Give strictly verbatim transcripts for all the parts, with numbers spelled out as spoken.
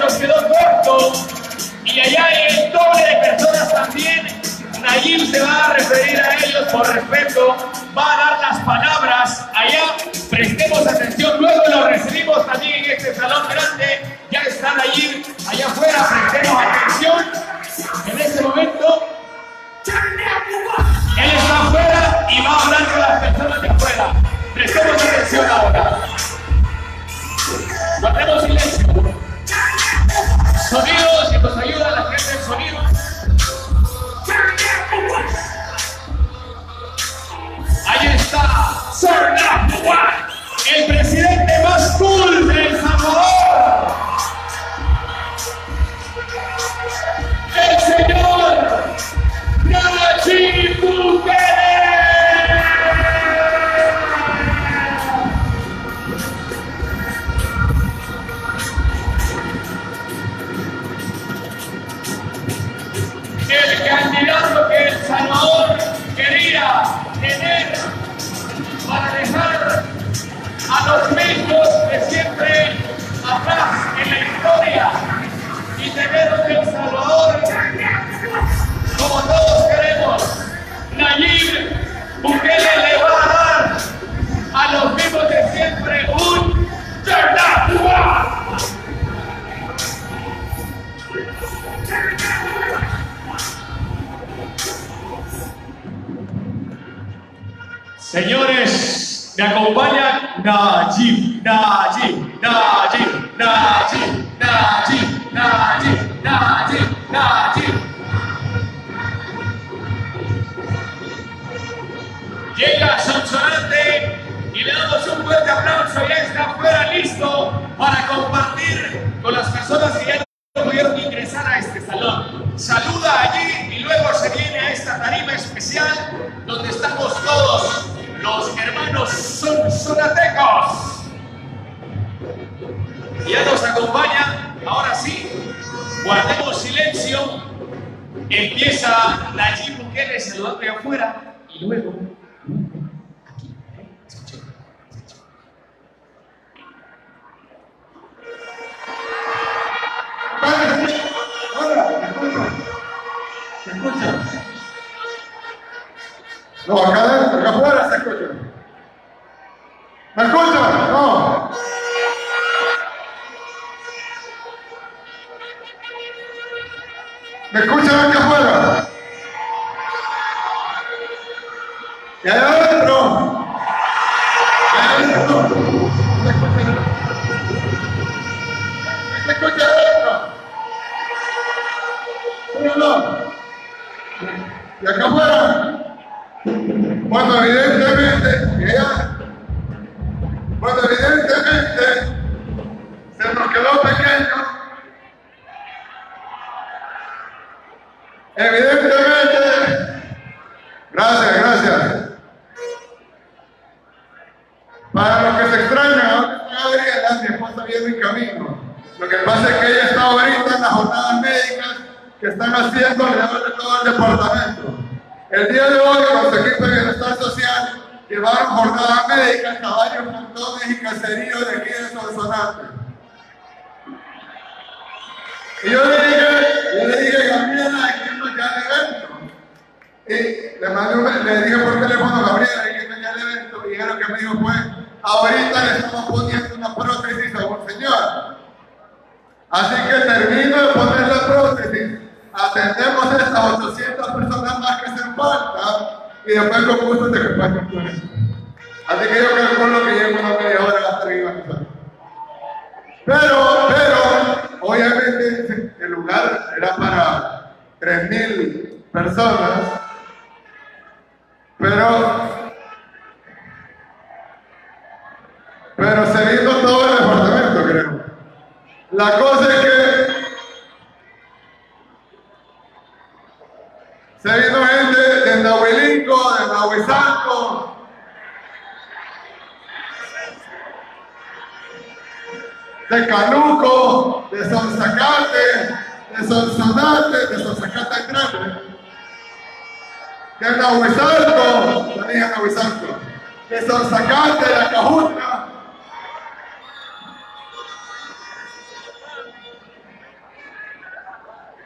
nos quedó corto y allá hay el doble de personas también. Nayib se va a referir a ellos por respeto, va a dar las palabras allá. Prestemos atención, luego lo recibimos también en este salón grande. Ya está Nayib allá afuera, prestemos atención. En este momento, él está afuera y va a hablar con las personas de afuera. Prestemos atención ahora. Guardemos silencio. Sonidos, si nos ayuda la gente del sonido. Ahí está, Sir Number One, el presidente más cool de El Salvador, el señor Nayib Bukele. El candidato que El Salvador quería tener para dejar a los mismos de siempre atrás en la historia y tener un El Salvador como todos queremos. Nayib Bukele le va a dar a los mismos de siempre un Chernacuá. Señores, me acompaña Nayib, Nayib, Nayib, Nayib, Nayib, Nayib, Nayib, Nayib. Llega Sonsonate y le damos un fuerte aplauso. Ya está afuera listo para compartir con las personas que ya no pudieron ingresar a este salón. Saluda allí y luego se viene a esta tarima especial donde estamos todos los hermanos sonsonatecos. Ya nos acompaña, ahora sí, guardemos silencio. Empieza Nayib Bukele saludando de afuera y luego aquí, ¿eh? Escuchen, escuchen. Hola, ¿me escuchan? ¿Me escuchan? No, acá adentro, acá afuera se escucha. ¿Me escuchan? No. ¿Me escuchan acá afuera? ¿Y allá adentro? ¿Y allá adentro? ¿Me escuchan? ¿Me escuchan adentro? ¿Sí o no? ¿Y acá afuera? Bueno, evidentemente, ella, bueno, evidentemente, se nos quedó pequeño. Evidentemente, gracias, gracias. Para los que se extrañan, ahora está Gabriela, mi esposa viene en camino. Lo que pasa es que ella está ahorita en las jornadas médicas que están haciendo alrededor de todo el departamento. El día de hoy, con su equipo de bienestar social, llevaron jornadas médicas a varios montones y caseríos de aquí de Sonsonate. Y yo le dije, yo le dije, Gabriela, aquí no ya el evento. Y le, mandé un, le dije por teléfono a Gabriela, aquí no ya el evento, y ella lo que me dijo fue, ahorita le estamos poniendo una prótesis a un señor. Así que termino de poner la prótesis. Atendemos a estas ochocientas personas más que hacen falta y después con gusto te acompaño con eso. Así que yo calculo que llevo una media hora hasta arriba. Pero, pero, obviamente el lugar era para tres mil personas, pero, pero se vino todo el departamento, creo. La cosa es que se vino gente de Nahuelinco, de Nahuizalco, de Canuco, de Sonsacate, de Sonsonate, de Sonsacate Grande, de Nahuizalco, yo dije Nahuizalco, de Sonsacate, de la Cajutla,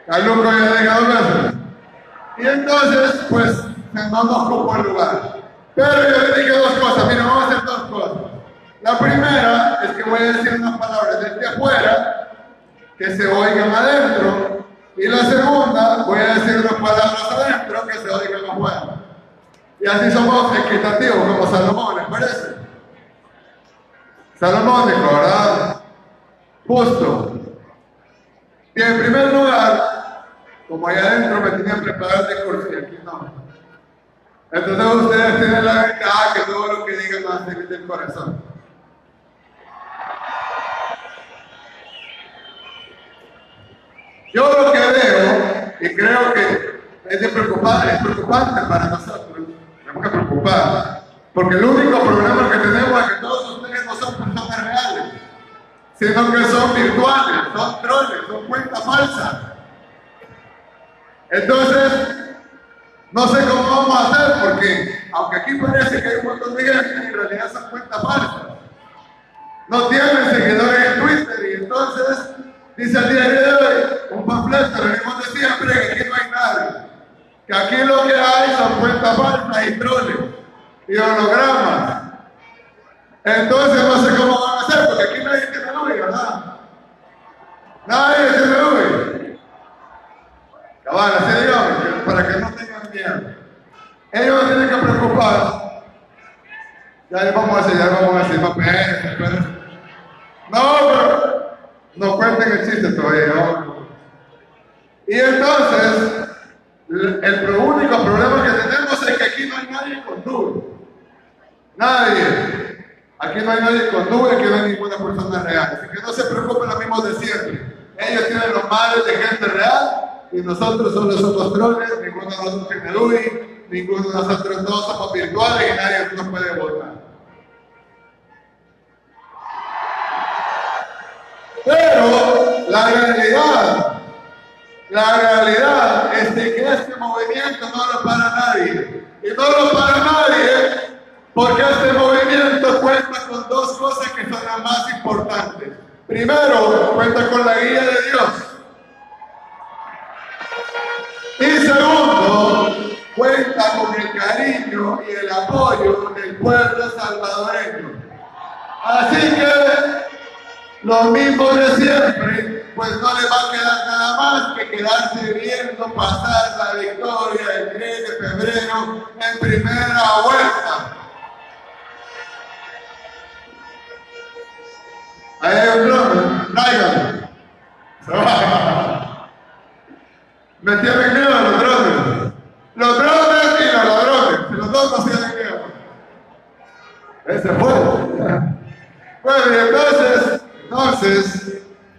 Caluco ya diga dos veces. Y entonces, pues, no nos ocupó el lugar. Pero yo le dije dos cosas, mira, vamos a hacer dos cosas. La primera es que voy a decir unas palabras desde afuera que se oigan adentro. Y la segunda, voy a decir unas palabras adentro que se oigan afuera. Y así somos equitativos, como Salomón, ¿les parece? Salomón dijo, ¿verdad? Justo. Y en primer lugar, como allá adentro me tenían preparado el discurso y aquí no. Entonces ustedes tienen la ventaja que todo lo que digan va a salir del corazón. Yo lo que veo, y creo que es, de preocupar, es preocupante para nosotros, tenemos que preocupar, porque el único problema que tenemos es que todos ustedes no son personas reales, sino que son virtuales, son troles, son cuentas falsas. Entonces, no sé cómo vamos a hacer, porque aunque aquí parece que hay un montón de gente, en realidad son cuentas falsas. No tienen seguidores en Twitter y entonces dice al día de hoy un panfleto, venimos de siempre que aquí no hay nadie. Que aquí lo que hay son cuentas falsas y troles y hologramas. Entonces no sé cómo van a hacer, porque aquí nadie tiene nube, ¿verdad? Nadie tiene nube. Cabal, así digamos, para que no tengan miedo. Ellos no tienen que preocuparse. Ya les vamos a decir, ya les vamos a decir, no, espérense, espérense. No, pero no cuenten el chiste todavía, ¿no? Y entonces, el único problema que tenemos es que aquí no hay nadie con nube. Nadie. Aquí no hay nadie con nube, aquí no hay ninguna persona real. Así que no se preocupen, los mismos de siempre. Ellos tienen los males de gente real y nosotros solo somos troles, ninguno de nosotros tiene nube, ninguno de nosotros dos somos virtuales y nadie nos puede votar. Pero la realidad, la realidad es de que este movimiento no lo para nadie. Y no lo para nadie porque este movimiento cuenta con dos cosas que son las más importantes. Primero, cuenta con la guía de Dios. Y segundo, cuenta con el cariño y el apoyo del pueblo salvadoreño. Así que lo mismo de siempre, pues no le va a quedar nada más que quedarse viendo pasar la victoria el tres de febrero en primera vuelta. Ahí hay un drone, tráiganlo. Me tienen miedo los drones. Los drones y los ladrones. Si los dos no tienen miedo. Ese fue. Bueno, y entonces, entonces,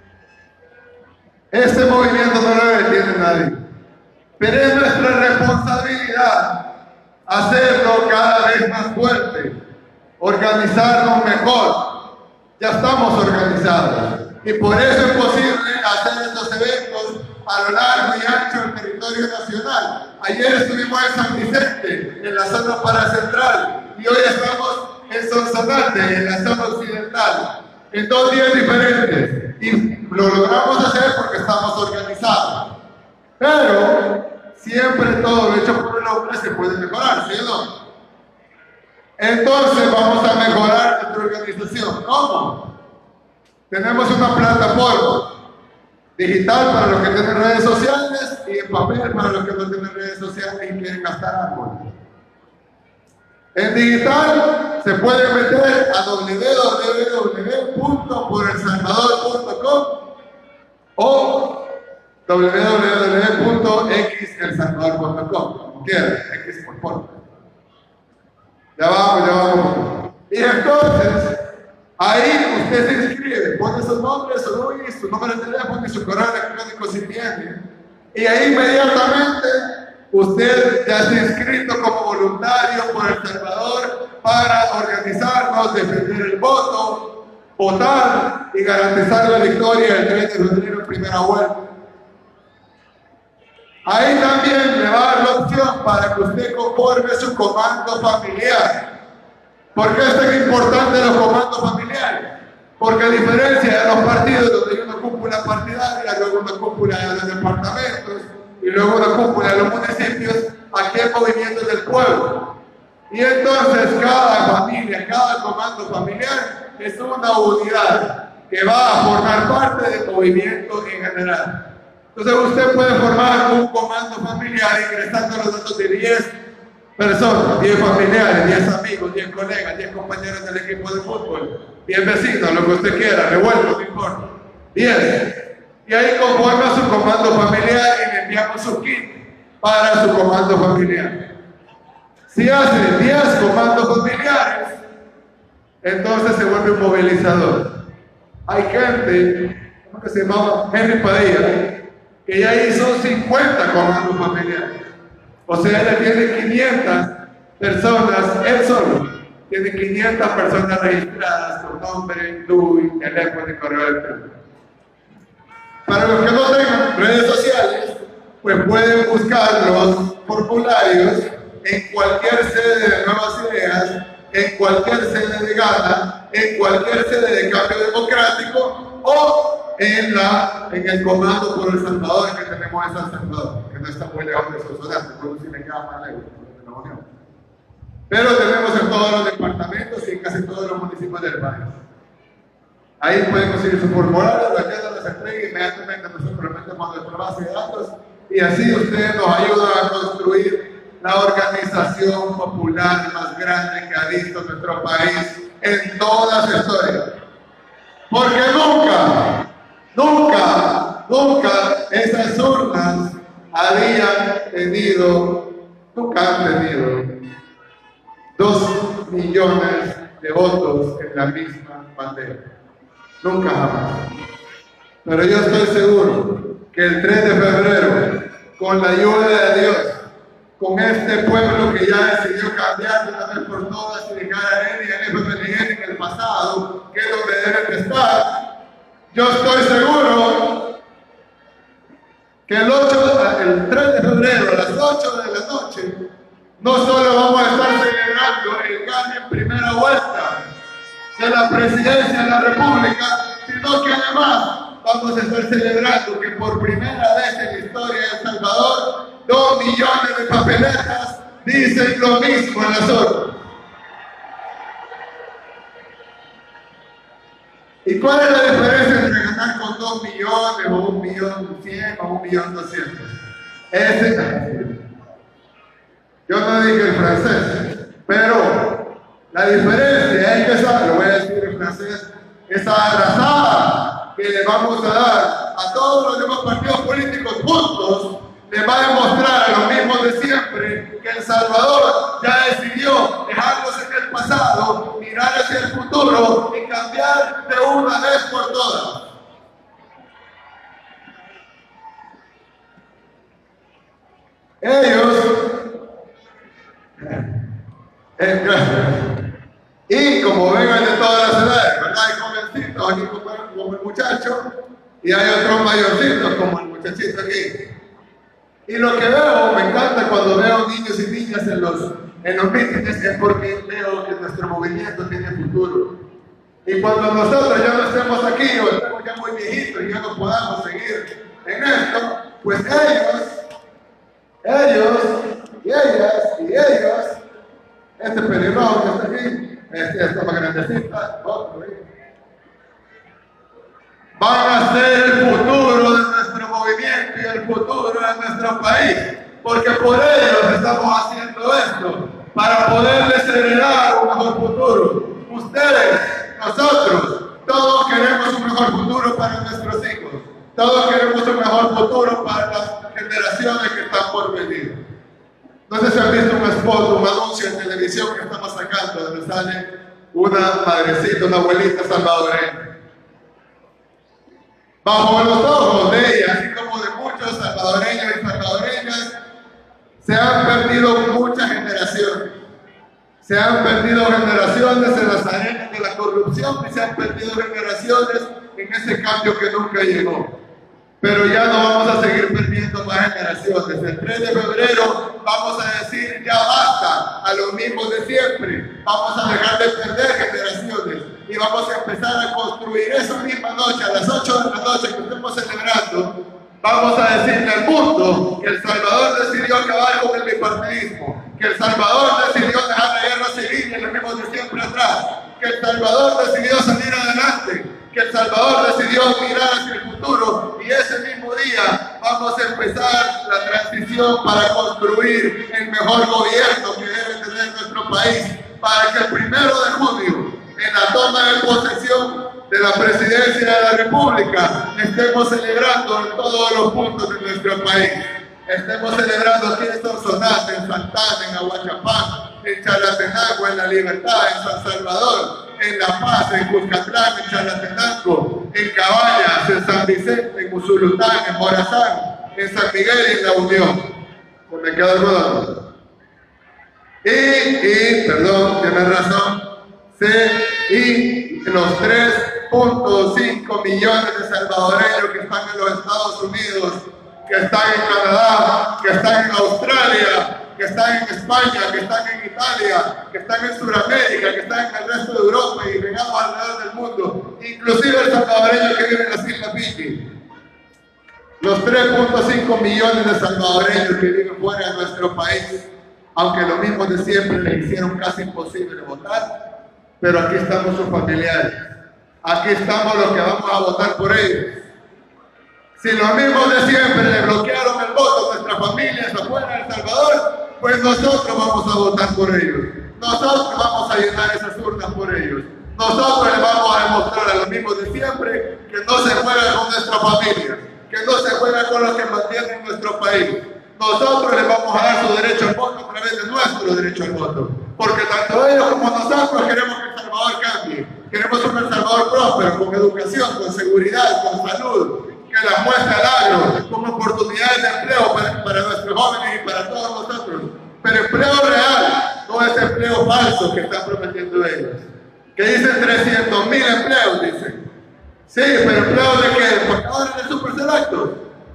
este movimiento no lo detiene nadie. Pero es nuestra responsabilidad hacerlo cada vez más fuerte, organizarnos mejor. Ya estamos organizados y por eso es posible hacer estos eventos a lo largo y ancho del territorio nacional. Ayer estuvimos en San Vicente, en la zona paracentral, y hoy estamos en Sonsonate, en la zona occidental, en dos días diferentes, y lo logramos hacer porque estamos organizados. Pero siempre todo lo hecho por el hombre se puede mejorar, ¿sí o no? Entonces vamos a mejorar nuestra organización. ¿Cómo? Tenemos una plataforma digital para los que tienen redes sociales y en papel para los que no tienen redes sociales y quieren gastar algo. En digital se puede meter a w w w punto por el salvador punto com o w w w punto x el salvador punto com, como quieran, X por porta. Ya vamos, ya vamos. Y entonces, ahí usted se inscribe, pone su nombre, su N I, su número de teléfono y su correo electrónico si tiene. Y ahí inmediatamente usted ya está inscrito como voluntario por El Salvador para organizarnos, defender el voto, votar y garantizar la victoria el tres de febrero en primera vuelta. Ahí también le va a dar la opción para que usted conforme su comando familiar. ¿Por qué es tan importante los comandos familiares? Porque a diferencia de los partidos donde hay una cúpula partidaria, luego una cúpula de los departamentos y luego una cúpula de los municipios, aquí hay movimientos del pueblo. Y entonces cada familia, cada comando familiar es una unidad que va a formar parte del movimiento en general. Entonces usted puede formar un comando familiar ingresando los datos de diez personas, diez familiares, diez amigos, diez colegas, diez compañeros del equipo de fútbol, diez vecinos, lo que usted quiera, revuelto, no importa. diez. Y ahí conforma su comando familiar y le enviamos su kit para su comando familiar. Si hace diez comandos familiares, entonces se vuelve un movilizador. Hay gente, ¿cómo que se llamaba? Henry Padilla, que ya hizo cincuenta comandos familiares. O sea, ella tiene quinientas personas, él solo, tiene quinientas personas registradas con nombre, número, teléfono y correo electrónico. Para los que no tengan redes sociales, pues pueden buscar los formularios en cualquier sede de Nuevas Ideas, en cualquier sede de Gana, en cualquier sede de Cambio Democrático o en, la, en el Comando por El Salvador que tenemos en San Salvador, que no está muy lejos de Sonsonate, por si le queda más lejos de la Unión. Pero tenemos en todos los departamentos y en casi todos los municipios del país. Ahí pueden conseguir su formulario, la agenda les entrega inmediatamente, nosotros metemos nuestra base de datos y así ustedes nos ayudan a construir la organización popular más grande que ha visto nuestro país en toda su historia. Porque nunca, nunca, nunca esas urnas habían tenido, nunca han tenido dos millones de votos en la misma bandera. Nunca jamás. Pero yo estoy seguro que el tres de febrero, con la ayuda de Dios, con este pueblo que ya decidió cambiar de una vez por todas y dejar a él y al F M L N en el pasado, que es donde deben de estar, yo estoy seguro que el, ocho, el tres de febrero a las ocho de la noche, no solo vamos a estar celebrando el gane en primera vuelta de la presidencia de la República, sino que además vamos a estar celebrando que por primera vez en la historia de El Salvador, dos millones de papeletas dicen lo mismo en las urnas. ¿Y cuál es la diferencia entre ganar con dos millones o un millón cien o un millón doscientos? Ese, yo no dije el francés, pero la diferencia es que esa, lo voy a decir en francés, esa abrazada que le vamos a dar a todos los demás partidos políticos juntos, les va a demostrar a los mismos de siempre que El Salvador ya decidió dejarlos en el pasado, mirar hacia el futuro y cambiar de una vez por todas. Ellos, eh, gracias. Y como vengan de todas las edades, ¿verdad? Hay jovencitos aquí como, como el muchacho y hay otros mayorcitos como el muchachito aquí. Y lo que veo, me encanta cuando veo niños y niñas en los, en los mítines, es porque veo que nuestro movimiento tiene futuro. Y cuando nosotros ya no estemos aquí o estemos ya muy viejitos y ya no podamos seguir en esto, pues ellos, ellos y ellas y ellos, este pelirrojo que está aquí, este, esta más grandecita, otro, ¿eh? van a ser el futuro de nuestro movimiento y el futuro de nuestro país, porque por ellos estamos haciendo esto, para poderles heredar un mejor futuro. Ustedes, nosotros, todos queremos un mejor futuro para nuestros hijos, todos queremos un mejor futuro para las generaciones que están por venir. No sé si han visto un spot, un anuncio en televisión que estamos sacando, donde sale una madrecita, una abuelita salvadoreña. Bajo los ojos de ella, así como de muchos salvadoreños y salvadoreñas, se han perdido muchas generaciones. Se han perdido generaciones en las arenas de la corrupción y se han perdido generaciones en ese cambio que nunca llegó. Pero ya no vamos a seguir perdiendo más generaciones. El tres de febrero vamos a decir ya basta a los mismos de siempre. Vamos a dejar de perder generaciones y vamos a empezar a construir esa misma noche, a las ocho de la noche que estemos celebrando, Vamos a decirle al mundo que El Salvador decidió acabar con el bipartidismo, que El Salvador decidió dejar la guerra civil y lo mismo de siempre atrás, que El Salvador decidió salir adelante, que El Salvador decidió mirar hacia el futuro y ese mismo día vamos a empezar la transición para construir el mejor gobierno que debe tener nuestro país, para que el primero de junio, en la toma de posesión de la presidencia de la República, estemos celebrando en todos los puntos de nuestro país. Estemos celebrando aquí en Sonsonate, en Santana, en Aguachapán, en Chalatenango, en La Libertad, en San Salvador, en La Paz, en Cuscatlán, en Chalatenango, en Cabañas, en San Vicente, en Usulután, en Morazán, en San Miguel y en La Unión. Se me queda rodando. Y, y, perdón, tienes razón, sí, y los tres punto cinco millones de salvadoreños que están en los Estados Unidos, que están en Canadá, que están en Australia, que están en España, que están en Italia, que están en Sudamérica, que están en el resto de Europa y regados alrededor del mundo, inclusive el salvadoreño que vive en las Islas Fiji. Los tres punto cinco millones de salvadoreños que viven fuera de nuestro país, aunque lo mismo de siempre les hicieron casi imposible votar, pero aquí estamos sus familiares, aquí estamos los que vamos a votar por ellos. Si los mismos de siempre le bloquearon el voto a nuestras familias afuera de El Salvador, pues nosotros vamos a votar por ellos. Nosotros vamos a llenar esas urnas por ellos. Nosotros les vamos a demostrar a los mismos de siempre que no se juega con nuestra familia, que no se juega con los que mantienen nuestro país. Nosotros les vamos a dar su derecho al voto a través de nuestro derecho al voto. Porque tanto ellos como nosotros queremos que El Salvador cambie. Queremos un El Salvador próspero, con educación, con seguridad, con salud, que las muestre al agro, con oportunidades de empleo para, para nuestros jóvenes y para todos nosotros. Pero empleo real, no es empleo falso que están prometiendo ellos. Que dicen trescientos mil empleos, dicen. Sí, pero empleos de qué? ¿De portadores de superselectos?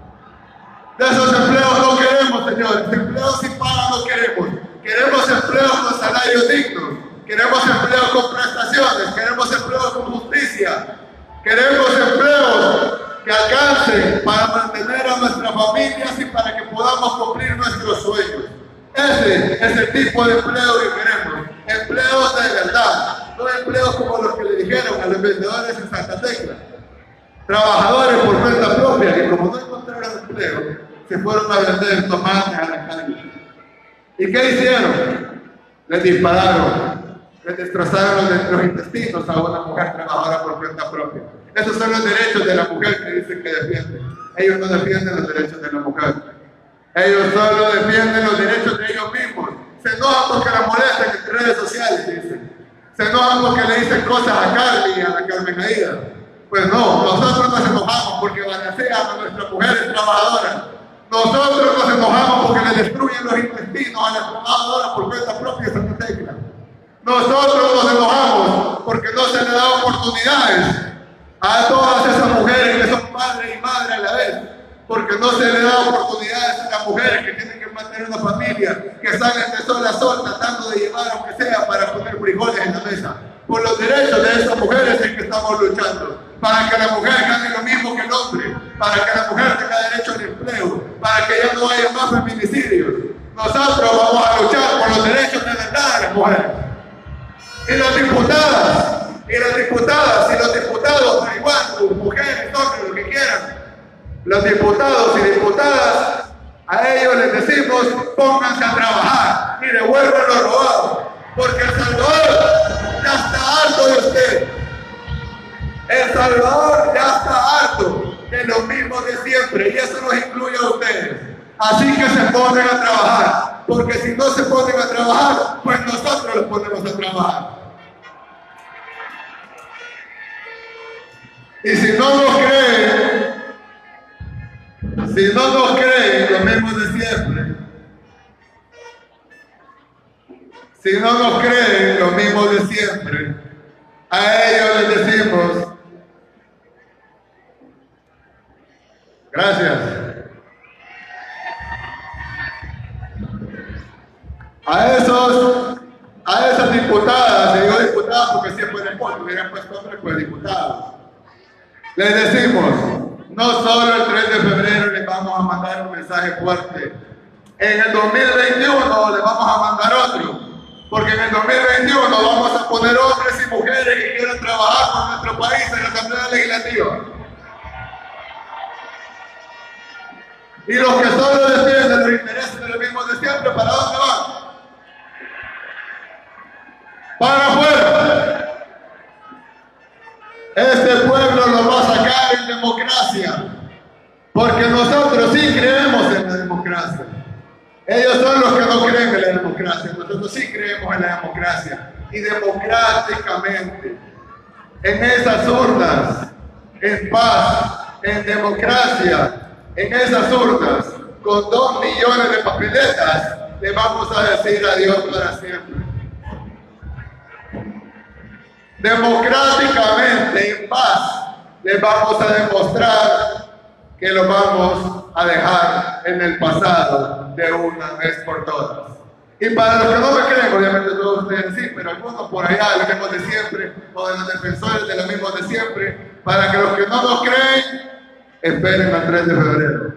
De esos empleos no queremos, señores. Empleos sin paga no queremos. Queremos empleos con salarios dignos. Queremos empleos con prestaciones. Queremos empleos con justicia. Queremos empleos que alcancen para mantener a nuestras familias y para que podamos cumplir nuestros sueños. Ese es el tipo de empleo que queremos. Empleos de verdad. No empleos como los que le dijeron a los vendedores en Santa Tecla. Trabajadores por cuenta propia que como no encontraron empleo, se fueron a vender tomates a la calle. ¿Y qué hicieron? Les dispararon, les destrozaron los, los intestinos a una mujer trabajadora por cuenta propia. Esos son los derechos de la mujer que dicen que defienden. Ellos no defienden los derechos de la mujer. Ellos solo defienden los derechos de ellos mismos. Se enojan porque la molestan en redes sociales, dicen. Se enojan porque le dicen cosas a Carly y a la Carmen Aida. Pues no, nosotros nos enojamos porque balancean a nuestras mujeres trabajadoras. Nosotros nos enojamos porque le destruyen los intestinos a las trabajadoras por cuenta propia de Santa Tecla. Nosotros nos enojamos porque no se le da oportunidades a todas esas mujeres que son padres y madres a la vez, porque no se le da oportunidades a las mujeres que tienen que mantener una familia, que salen de sol a sol tratando de llevar aunque sea para poner frijoles en la mesa. Por los derechos de esas mujeres es que estamos luchando, para que la mujer gane lo mismo que el hombre, para que la mujer tenga derecho al empleo, para que ya no haya más feminicidios. Nosotros vamos a luchar por los derechos de verdad de las mujeres. Y las diputadas, y las diputadas, y los diputados, da igual, mujeres, hombres, lo que quieran. Los diputados y diputadas, a ellos les decimos, pónganse a trabajar y devuelvan lo robado, porque El Salvador ya está harto de usted. El Salvador ya está harto de lo mismo de siempre, y eso nos incluye a ustedes. Así que se ponen a trabajar, porque si no se ponen a trabajar, pues nosotros los ponemos a trabajar. Y si no nos creen, si no nos creen, lo mismo de siempre. Si no nos creen, lo mismo de siempre. A ellos les decimos, gracias. A esos, a esas diputadas, se digo diputadas porque siempre les puesto, hubieran puesto hombres pues diputados. Les decimos, no solo el tres de febrero les mandar un mensaje fuerte. En el dos mil veintiuno le vamos a mandar otro, porque en el dos mil veintiuno vamos a poner hombres y mujeres que quieran trabajar por nuestro país en la Asamblea Legislativa. Y los que solo defienden los intereses de los mismos de siempre, ¿para dónde van? Para afuera. Este pueblo lo va a sacar en democracia, porque nosotros sí creemos en la democracia. Ellos son los que no creen en la democracia, nosotros sí creemos en la democracia. Y democráticamente, en esas urnas, en paz, en democracia, en esas urnas, con dos millones de papeletas, le vamos a decir adiós para siempre. Democráticamente, en paz, les vamos a demostrar que lo vamos a dejar en el pasado de una vez por todas. Y para los que no me creen, obviamente todos ustedes sí, pero algunos por allá, los mismos de siempre, o de los defensores de los mismos de siempre, para que los que no nos creen, esperen al tres de febrero.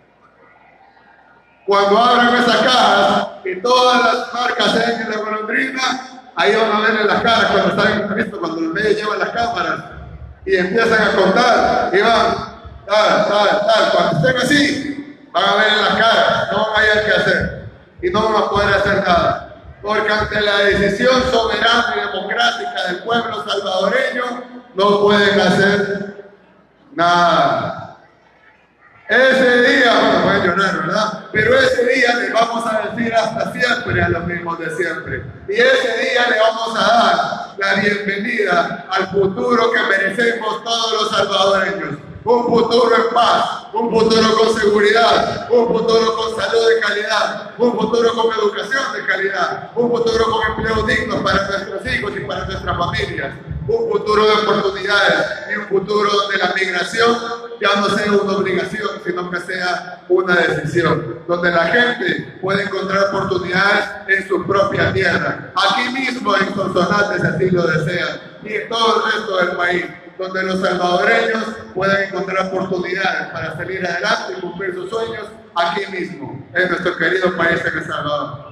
Cuando abran esas cajas y todas las marcas sean en la golondrina, ahí van a verle las caras cuando están listos, cuando los medios llevan las cámaras y empiezan a contar y van, tal, tal, tal. Cuando estén así, van a ver las caras, no van a hallar qué hacer y no van a poder hacer nada. Porque ante la decisión soberana y democrática del pueblo salvadoreño, no pueden hacer nada. Ese día, bueno, pueden llorar, ¿verdad? Pero ese día les vamos a decir hasta siempre a los mismos de siempre. Y ese día le vamos a dar la bienvenida al futuro que merecemos todos los salvadoreños. Un futuro en paz, un futuro con seguridad, un futuro con salud de calidad, un futuro con educación de calidad, un futuro con empleos dignos para nuestros hijos y para nuestras familias, un futuro de oportunidades y un futuro donde la migración ya no sea una obligación, sino que sea una decisión, donde la gente puede encontrar oportunidades en su propia tierra, aquí mismo en Sonsonate, si así lo desean, y en todo el resto del país, donde los salvadoreños puedan encontrar oportunidades para salir adelante y cumplir sus sueños aquí mismo, en nuestro querido país en El Salvador.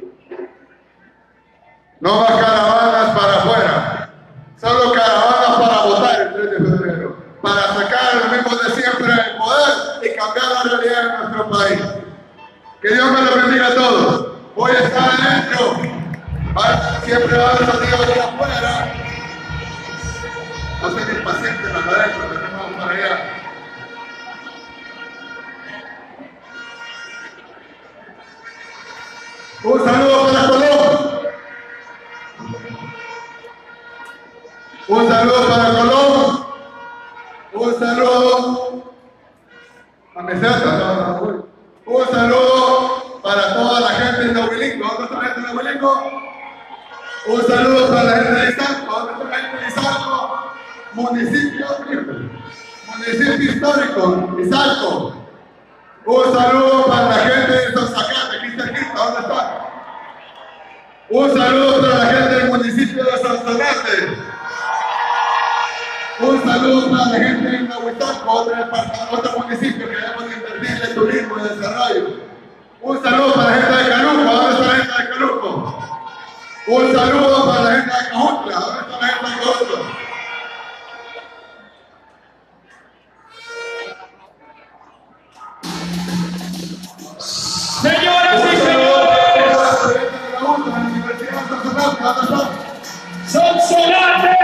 No más caravanas para afuera, solo caravanas para votar el tres de febrero, para sacar a los mismos de siempre del poder y cambiar la realidad de nuestro país. Que Dios me lo bendiga a todos. Voy a estar adentro, siempre va a haber salido de afuera. No sean impacientes, la adentro, que tenemos para allá. Un saludo para Colón. Un saludo para Colón. Un saludo a Meseta. No, no, no. Un saludo para toda la gente de Nahuilingo. ¿Dónde está la gente de Nahuilingo? Un saludo para la gente de Izalco. ¿Dónde está la gente de Izalco? Municipio, municipio histórico, Izalco. Un saludo para la gente de Sonsacate, aquí cerquita, ¿dónde está? Un saludo para la gente del municipio de Sonsonate. Un saludo para la gente de Nahuitalco, otro, otro municipio que debemos invertirle en turismo y desarrollo. Un saludo para la gente de Caluco, ¿dónde está la gente de Caluco? Un saludo para la gente de Cajutla, ¿dónde está la gente de Cajutla? Señoras y señores, Sonsonate,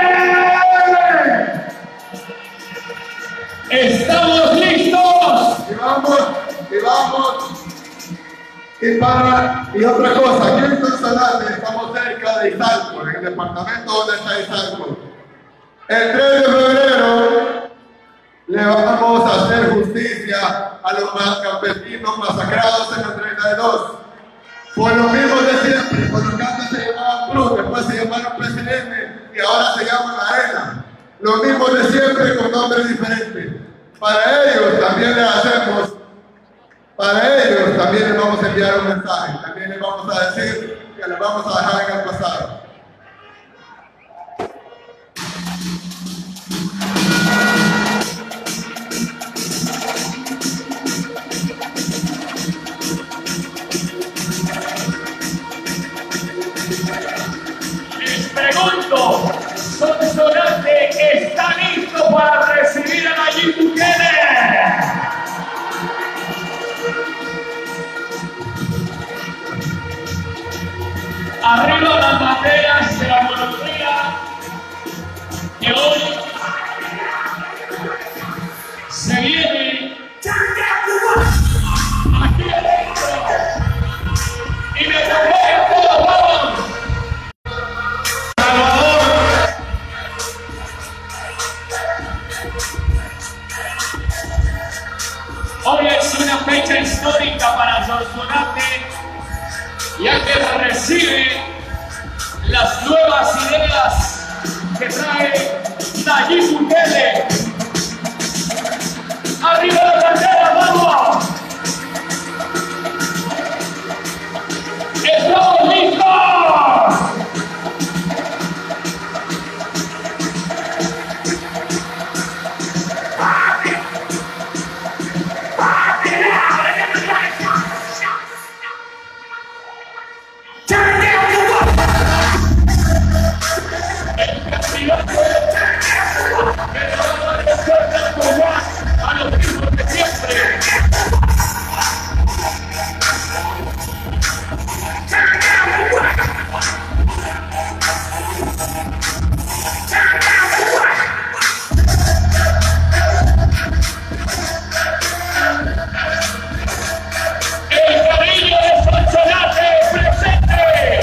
estamos listos. Y vamos, y vamos. Y para, y otra cosa, aquí en Sonsonate estamos cerca de Izalco, en el departamento donde está Izalco. El tres de febrero le vamos a hacer justicia a los campesinos masacrados en el treinta y dos. Por lo mismo de siempre, cuando antes se llamaban Cruz, después se llamaron P C N y ahora se llaman Arena. Lo mismo de siempre con nombres diferentes. Para ellos también les hacemos, para ellos también les vamos a enviar un mensaje, también les vamos a decir que les vamos a dejar en el pasado. se viene aquí adentro y me acompaña todos, vamos. Salvador. Hoy es una fecha histórica para Sonsonate, ya que recibe las nuevas ideas que trae Nayib Bukele. ¡Arriba la bandera, vamos! ¡Estamos listos! A los mismos de siempre. El cariño de Sonsonate presente.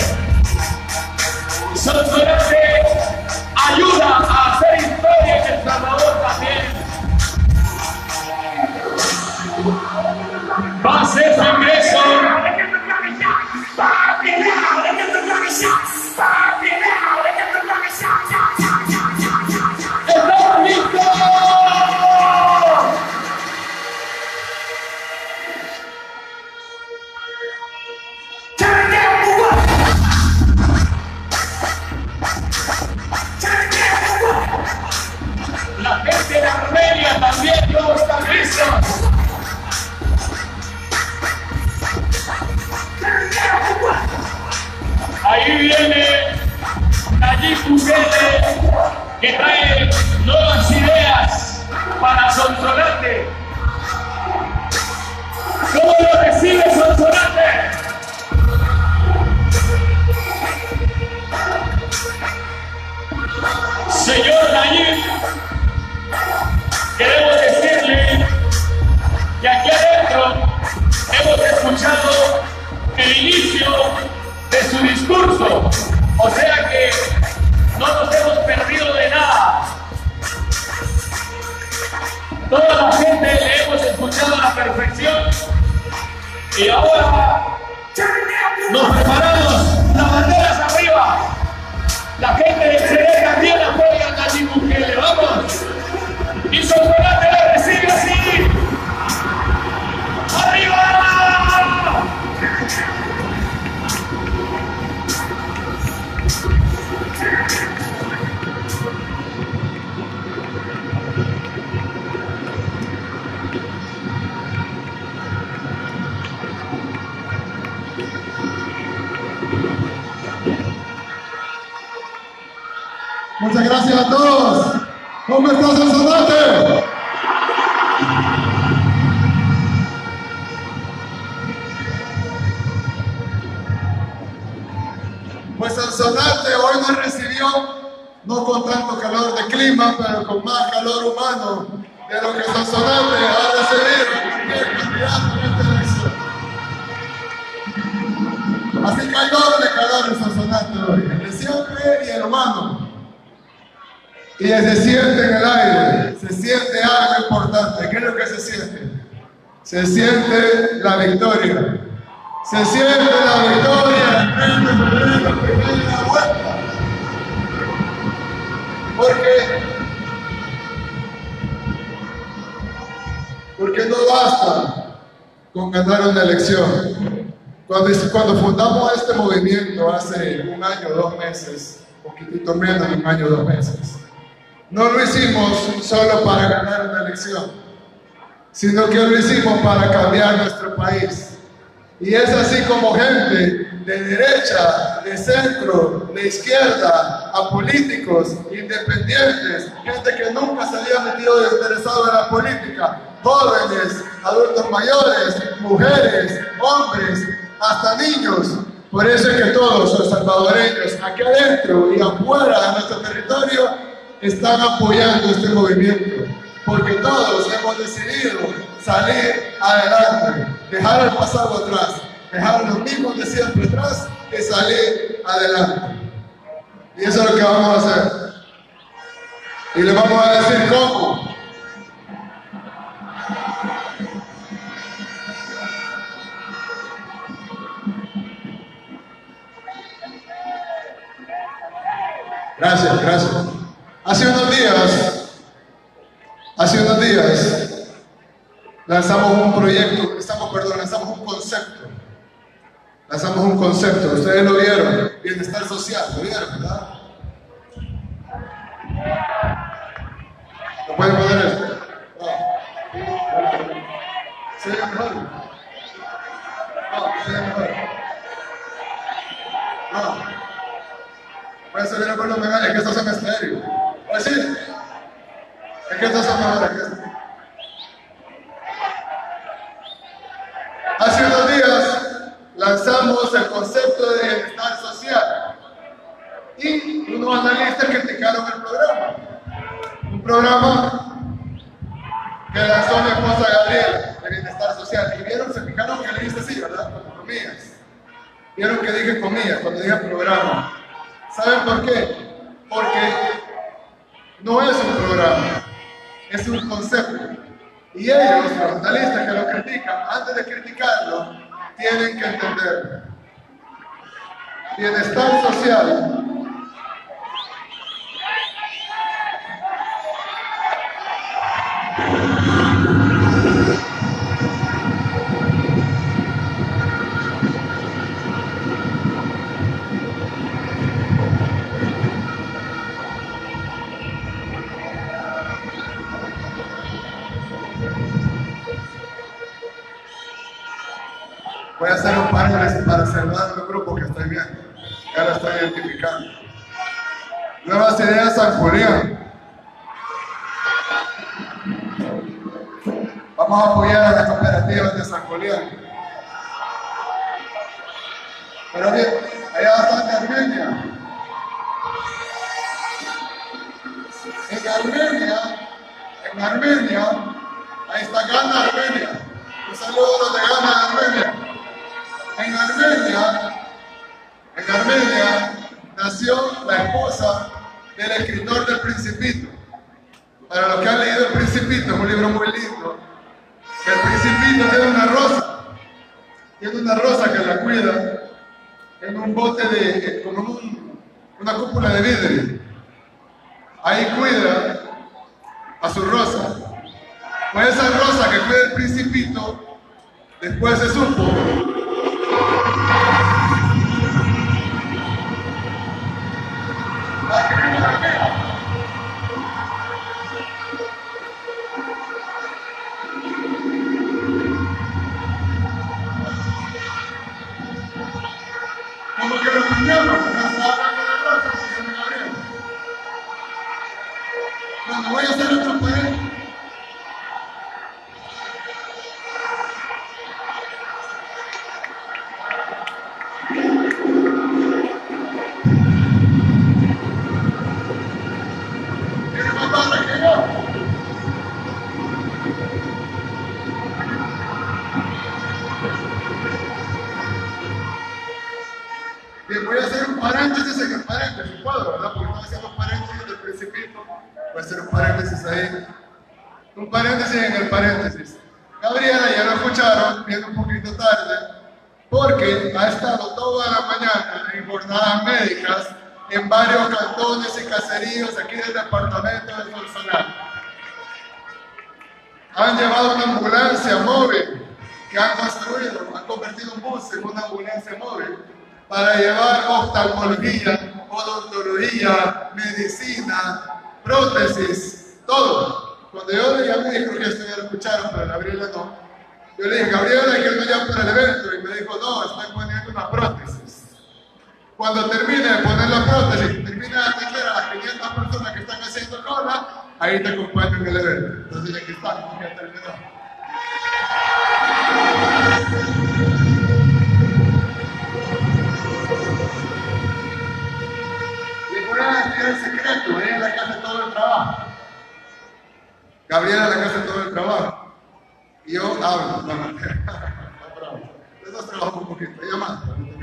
Sonsonate ayuda a hacer historia en El Salvador también. Va a ser su ingreso. ¡Estamos listos! La gente de Armenia también no está listos. Ahí viene Nayib Bukele, que trae nuevas ideas para Sonsonate. ¿Cómo lo recibe Sonsonate? Señor Nayib, queremos decirle que aquí adentro hemos escuchado el inicio de su discurso, o sea que no nos hemos perdido de nada. Toda la gente le hemos escuchado a la perfección y ahora nos preparamos, las banderas arriba. La gente de C D también apoya a Nayib Bukele, vamos. Y Sonsonate la recibe así. ¡Arriba! Muchas gracias a todos. ¿Cómo está Sonsonate? Pues Sonsonate hoy nos recibió, no con tanto calor de clima, pero con más calor humano de lo que Sonsonate ha recibido el candidato en esta elección. Así que hay doble calor en Sonsonate hoy, el de siempre y el humano. Y se siente en el aire, se siente algo importante. ¿Qué es lo que se siente? Se siente la victoria. Se siente la victoria el tres de febrero, primera vuelta. Porque, porque no basta con ganar una elección. Cuando, cuando fundamos este movimiento hace un año, dos meses, un poquitito menos de un año, dos meses, no lo hicimos solo para ganar una elección, sino que lo hicimos para cambiar nuestro país. Y es así como gente de derecha, de centro, de izquierda, a políticos independientes, gente que nunca se había metido interesado en la política, jóvenes, adultos mayores, mujeres, hombres, hasta niños. Por eso es que todos los salvadoreños, aquí adentro y afuera de nuestro territorio, están apoyando este movimiento. porque todos hemos decidido salir adelante, dejar el pasado atrás, dejar los mismos de siempre atrás y salir adelante. Y eso es lo que vamos a hacer. Y le vamos a decir cómo. Gracias, gracias. Hace unos días, hace unos días, lanzamos un proyecto, estamos, perdón, lanzamos un concepto. Lanzamos un concepto, ustedes lo vieron, bienestar social, lo vieron, ¿verdad? ¿Lo pueden poner esto? No. ¿Se ve mejor? No, se ve mejor. No. Puede subir el volumen, es que esto se me estéreo. ¿O sí? Es que esto se me mejor. Hace unos días lanzamos el concepto de bienestar social y unos analistas criticaron el programa. Un programa que lanzó mi esposa Gabriela, de bienestar social. Y vieron, se fijaron que le hice así, ¿verdad? Con comillas. Vieron que dije comillas cuando dije programa. ¿Saben por qué? Porque no es un programa, es un concepto. Y ellos, los analistas que lo critican, antes de criticarlo, tienen que entender. Bienestar social voy a hacer un par para saludar al grupo que estoy viendo. Ya lo estoy identificando. Nuevas Ideas San Julián. Vamos a apoyar a las cooperativas de San Julián. Pero bien, allá bastante Armenia. En Armenia, en Armenia, ahí está Ghana, Armenia. Un saludo a los de Ghana, Armenia. En Armenia, en Armenia nació la esposa del escritor del Principito. Para los que han leído El Principito, es un libro muy lindo. El Principito tiene una rosa, tiene una rosa que la cuida en un bote de, con un, una cúpula de vidrio. Ahí cuida a su rosa. Pues esa rosa que cuida el Principito, después se supo como que lo cambiamos, porque no estaba hablando de rosas, y se me abrió. Bueno, voy a hacer otro pared. ¿Tiene más barra que yo? Bien, voy a hacer un paréntesis en el paréntesis, puedo, ¿verdad? Porque estaba haciendo un paréntesis del Principito. Voy a hacer un paréntesis ahí. Un paréntesis en el paréntesis. Gabriela, ya lo escucharon, viene un poquito tarde, porque ha estado toda la mañana en jornadas médicas en varios cantones y caseríos aquí del departamento de Solsonar. Han llevado una ambulancia móvil que han construido, han convertido un bus en una ambulancia móvil para llevar oftalmología, odontología, medicina, prótesis, todo. Cuando yo le llamé, creo que esto ya lo escucharon, pero Gabriela no. Yo le dije, Gabriela, que él me llama para el evento, y me dijo, no, estoy poniendo una prótesis. Cuando termine de poner la prótesis, termine de atender a las quinientas personas que están haciendo cola, ahí te acompaño en el evento. Entonces aquí estamos, ya terminó. Les voy a decir el secreto, ella es la que hace todo el trabajo. Gabriela Gabriela la que hace todo el trabajo. Y yo hablo. No, no, los dos trabajamos un poquito. Ella más.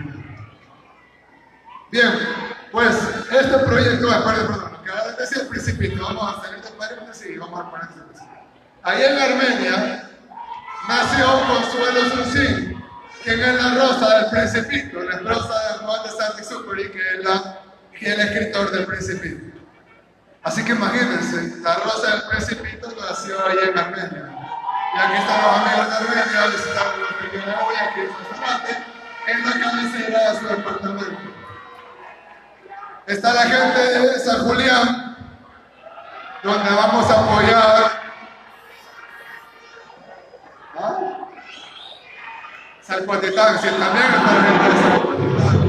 Bien, pues este proyecto, perdón, perdón, lo que ahora decía el Principito, vamos a salir del paréntesis y vamos a poner ese Principito. Ahí en Armenia nació Consuelo Susin, quien es la rosa del Principito, la rosa de Juan de Saint-Exupéry, que es la, que es el escritor del Principito. Así que imagínense, la rosa del Principito nació ahí en Armenia. Y aquí están los amigos de Armenia visitando los que yo voy aquí en restaurante, en la cabecera de su departamento. Está la gente de San Julián, donde vamos a apoyar ¿ah? Salpatitán, si también está la gente de Salpatitán.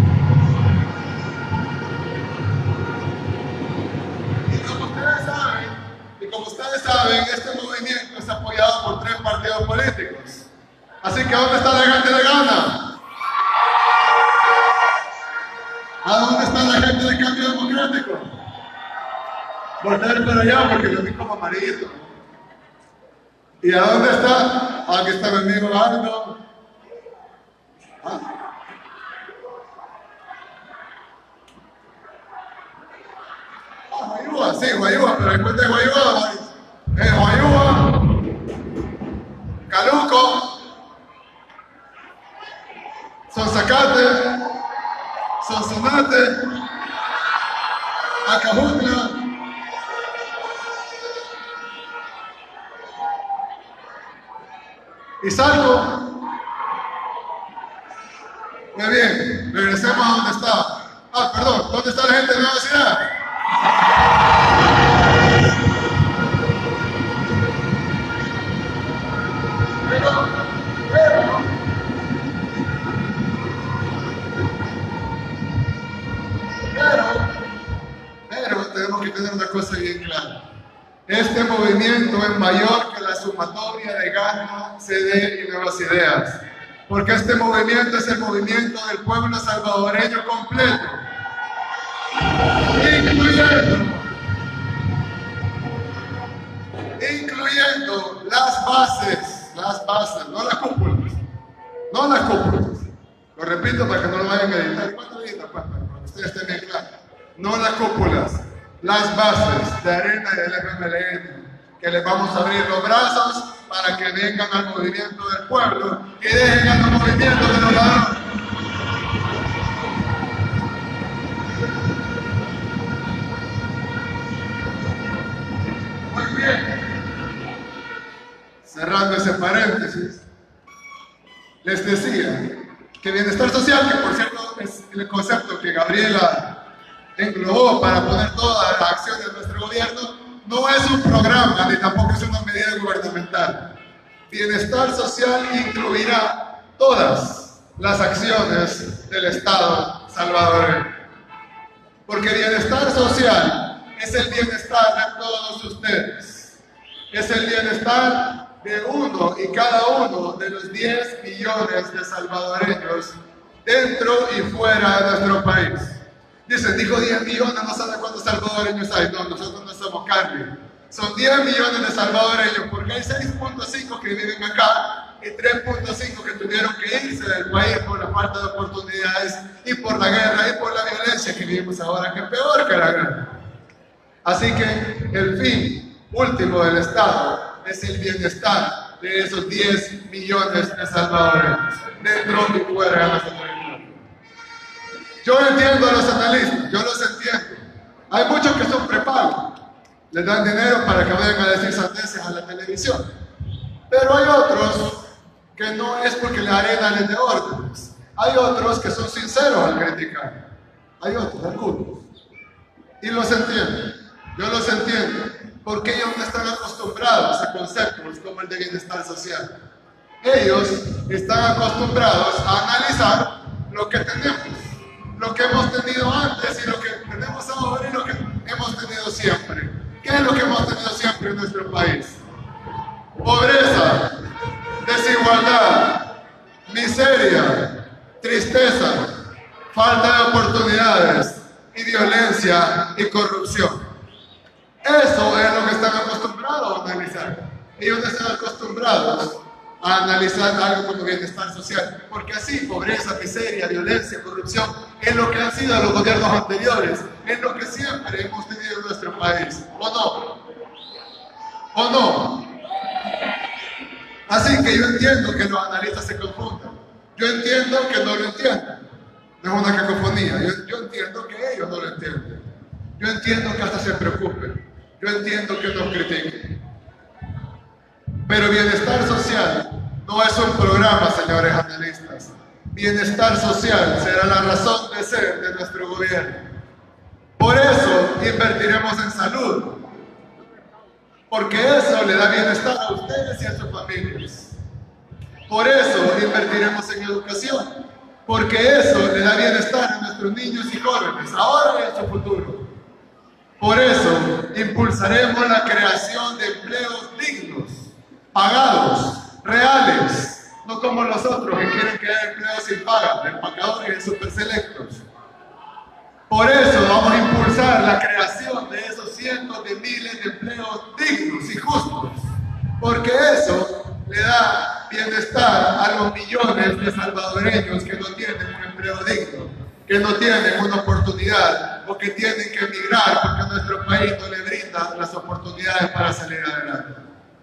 Y como ustedes saben, y como ustedes saben, este movimiento es apoyado por tres partidos políticos. Así que ¿dónde está la gente de Ghana? ¿A dónde está la gente del Cambio Democrático? Voltear para allá porque lo vi como amarillito. ¿Y a dónde está? Aquí está mi amigo Aldo. ¿Ah? Ah, Guayúa, sí, Guayúa, pero después de Guayúa, eh, Guayúa, Caluco, Sonsacate, Sonsonate, Acajutla, y Salco. Muy bien, regresemos a donde estaba. Ah, perdón, ¿dónde está la gente de Nueva Ciudad? Pero, pero, pero, pero tenemos que tener una cosa bien clara. Este movimiento es mayor que la sumatoria de Ghana, C D y Nuevas Ideas, porque este movimiento es el movimiento del pueblo salvadoreño completo, incluyendo, incluyendo las bases, las bases, no las cúpulas, no las cúpulas. Lo repito para que no lo vayan a editar. ¿Cuánto editan? Pues, para que ustedes estén bien claros. No las cúpulas, las bases de Arena y del F M L N, que les vamos a abrir los brazos para que vengan al movimiento del pueblo y dejen al movimiento de los ladrones. Muy bien. Cerrando ese paréntesis, les decía que bienestar social, que por cierto es el concepto que Gabriela englobó para poner todas las acciones de nuestro gobierno, no es un programa ni tampoco es una medida gubernamental. Bienestar social incluirá todas las acciones del Estado salvadoreño. Porque bienestar social es el bienestar de todos ustedes. Es el bienestar de uno y cada uno de los diez millones de salvadoreños dentro y fuera de nuestro país. Dicen, dijo diez millones, no sabe cuántos salvadoreños hay. No, nosotros no somos carne. Son diez millones de salvadoreños, porque hay seis punto cinco que viven acá y tres punto cinco que tuvieron que irse del país por la falta de oportunidades y por la guerra y por la violencia que vivimos ahora, que es peor que la guerra. Así que el fin último del Estado es el bienestar de esos diez millones de salvadoreños, dentro y fuera de nuestro territorio. Yo entiendo a los analistas, yo los entiendo. Hay muchos que son prepago, les dan dinero para que vayan a decir sandeces a la televisión. Pero hay otros que no es porque la arena les dé órdenes. Hay otros que son sinceros al criticar. Hay otros, algunos. Y los entiendo, yo los entiendo, porque ellos no están acostumbrados a conceptos como el de bienestar social. Ellos están acostumbrados a analizar lo que tenemos, lo que hemos tenido antes y lo que tenemos ahora y lo que hemos tenido siempre. ¿Qué es lo que hemos tenido siempre en nuestro país? Pobreza, desigualdad, miseria, tristeza, falta de oportunidades y violencia y corrupción. Eso es lo que están acostumbrados a analizar. Ellos no están acostumbrados a analizar algo como bienestar social, porque así pobreza, miseria, violencia, corrupción es lo que han sido los gobiernos anteriores, es lo que siempre hemos tenido en nuestro país, ¿o no? ¿O no? Así que yo entiendo que los analistas se confundan, yo entiendo que no lo entiendan, no es una cacofonía, yo, yo entiendo que ellos no lo entienden, yo entiendo que hasta se preocupen, yo entiendo que nos critiquen. Pero bienestar social no es un programa, señores analistas. Bienestar social será la razón de ser de nuestro gobierno. Por eso invertiremos en salud, porque eso le da bienestar a ustedes y a sus familias. Por eso invertiremos en educación, porque eso le da bienestar a nuestros niños y jóvenes, ahora y en su futuro. Por eso impulsaremos la creación de empleos dignos, pagados, reales, no como los otros que quieren crear empleos sin paga, de empacadores y superselectos. Por eso vamos a impulsar la creación de esos cientos de miles de empleos dignos y justos, porque eso le da bienestar a los millones de salvadoreños que no tienen un empleo digno, que no tienen una oportunidad o que tienen que emigrar porque nuestro país no le brinda las oportunidades para salir adelante.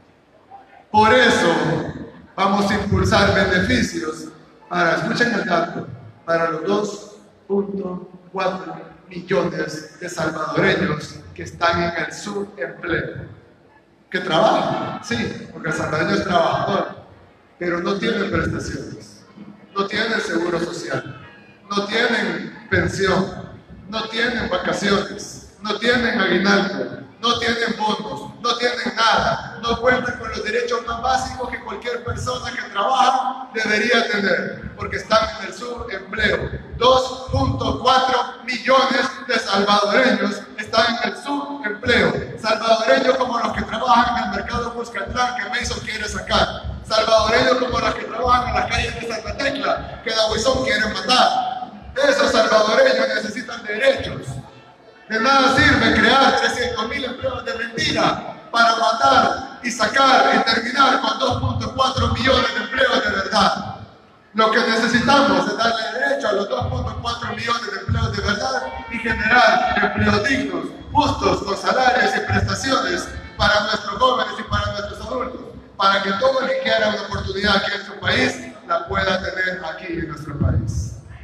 Por eso vamos a impulsar beneficios para, escuchen el dato, para los dos punto cuatro millones de salvadoreños que están en el subempleo, que trabajan, sí, porque el salvadoreño es trabajador, pero no tienen prestaciones, no tienen seguro social, no tienen pensión, no tienen vacaciones, no tienen aguinaldo, no tienen bonos, no tienen nada, no cuentan con los derechos más básicos que cualquier persona que trabaja debería tener, porque están en el subempleo. dos punto cuatro millones de salvadoreños están en el subempleo. Salvadoreños como los que trabajan en el mercado Cuscatlán, que Mason quiere sacar. Salvadoreños como los que trabajan en las calles de Santa Tecla, que Dahuizón quiere matar. Esos salvadoreños necesitan derechos. De nada sirve crear trescientos mil empleos de mentira para matar y sacar y terminar con dos punto cuatro millones de empleos de verdad. Lo que necesitamos es darle derecho a los dos punto cuatro millones de empleos de verdad y generar empleos dignos, justos, con salarios y prestaciones para nuestros jóvenes y para nuestros adultos, para que todo el que quiera una oportunidad aquí en su país la pueda tener aquí en nuestro país.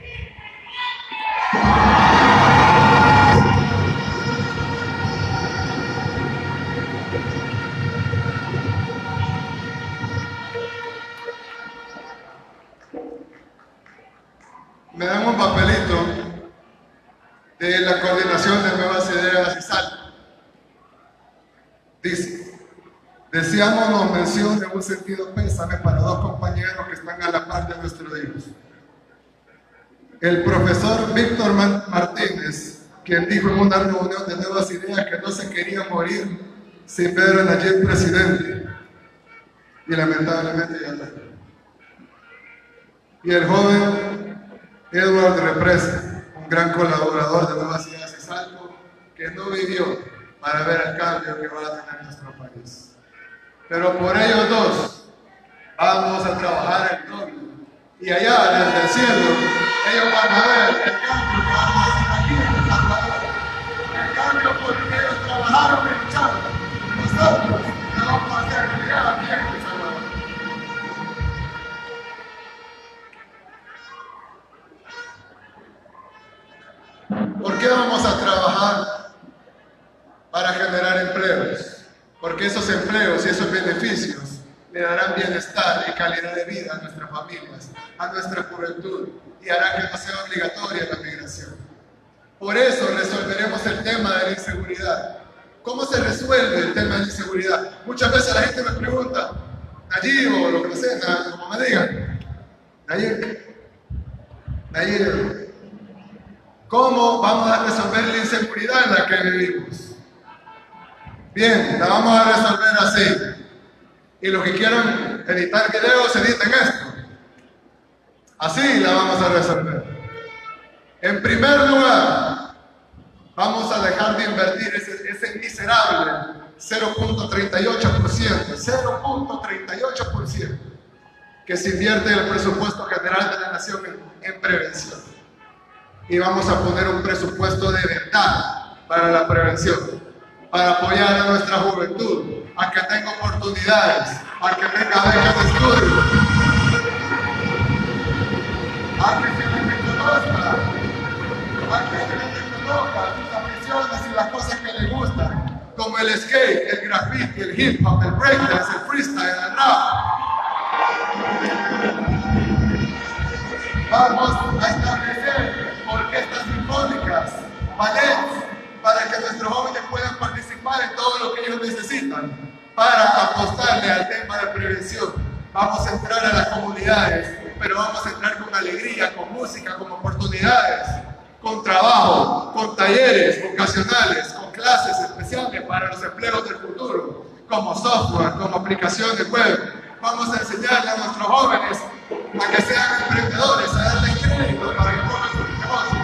Me dan un papelito de la Coordinación de Nuevas Ideas y Sal. Dice: deseamos mención de un sentido pésame para dos compañeros que están a la par de nuestro Dios. El profesor Víctor Martínez, quien dijo en una reunión de Nuevas Ideas que no se quería morir sin ver a Nayib presidente, y lamentablemente ya está. Y el joven Edward Represa, un gran colaborador de Nuevas Ideas y Salto, que no vivió para ver el cambio que va a tener nuestro país. Pero por ellos dos vamos a trabajar el doble. Y allá, desde el cielo, ellos van a ver el cambio que vamos a hacer aquí en El Salvador. El cambio porque ellos trabajaron y lucharon. Nosotros lo vamos a hacer realidad aquí en El Salvador. ¿Por qué vamos a trabajar para generar empleos? Porque esos empleos y esos beneficios le darán bienestar y calidad de vida a nuestras familias, a nuestra juventud, y hará que no sea obligatoria la migración. Por eso resolveremos el tema de la inseguridad. ¿Cómo se resuelve el tema de la inseguridad? Muchas veces la gente me pregunta, Nayib o lo que sea, como me digan, Nayib, Nayib, ¿cómo vamos a resolver la inseguridad en la que vivimos? Bien, la vamos a resolver así. Y los que quieran editar videos, editen esto. Así la vamos a resolver. En primer lugar, vamos a dejar de invertir ese, ese miserable cero punto treinta y ocho por ciento, cero punto treinta y ocho por ciento que se invierte en el presupuesto general de la nación en, en prevención. Y vamos a poner un presupuesto de verdad para la prevención, para apoyar a nuestra juventud, a que tenga oportunidades, a que tenga becas de estudio, a que se le reconozca, a que se le reconozca sus aficiones y las cosas que le gustan, como el skate, el graffiti, el hip hop, el breakdance, el freestyle, el rap. Vamos a establecer orquestas sinfónicas, ballets, para que nuestros jóvenes puedan participar en todo lo que ellos necesitan para apostarle al tema de prevención. Vamos a entrar a las comunidades, pero vamos a entrar con alegría, con música, con oportunidades, con trabajo, con talleres vocacionales, con clases especiales para los empleos del futuro, como software, como aplicaciones web. Vamos a enseñarle a nuestros jóvenes a que sean emprendedores, a darles crédito para que pongan sus negocios.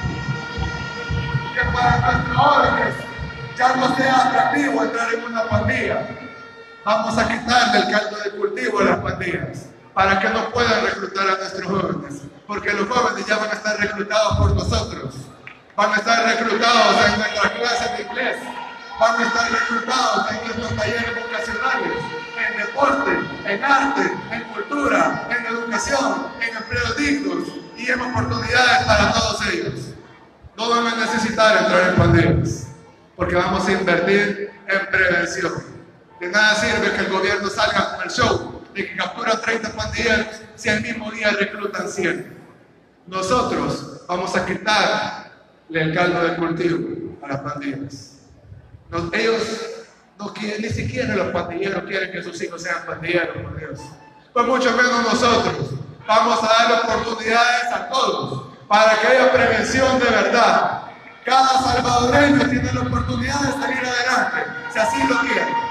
Que para nuestros jóvenes ya no sea atractivo entrar en una pandilla. Vamos a quitarle el caldo de cultivo a las pandillas para que no puedan reclutar a nuestros jóvenes, porque los jóvenes ya van a estar reclutados por nosotros, van a estar reclutados en nuestras clases de inglés, van a estar reclutados en nuestros talleres vocacionales, en deporte, en arte, en cultura, en educación, en empleos dignos y en oportunidades para todos ellos. No van a necesitar entrar en pandillas, porque vamos a invertir en prevención. De nada sirve que el gobierno salga con el show de que capturan treinta pandilleros si al mismo día reclutan cien. Nosotros vamos a quitarle el caldo de cultivo a las pandillas. Nos, ellos no quieren, ni siquiera los pandilleros quieren que sus hijos sean pandilleros, por Dios. Pues mucho menos nosotros. Vamos a dar oportunidades a todos para que haya prevención de verdad. Cada salvadoreño tiene la oportunidad de salir adelante, si así lo quiere.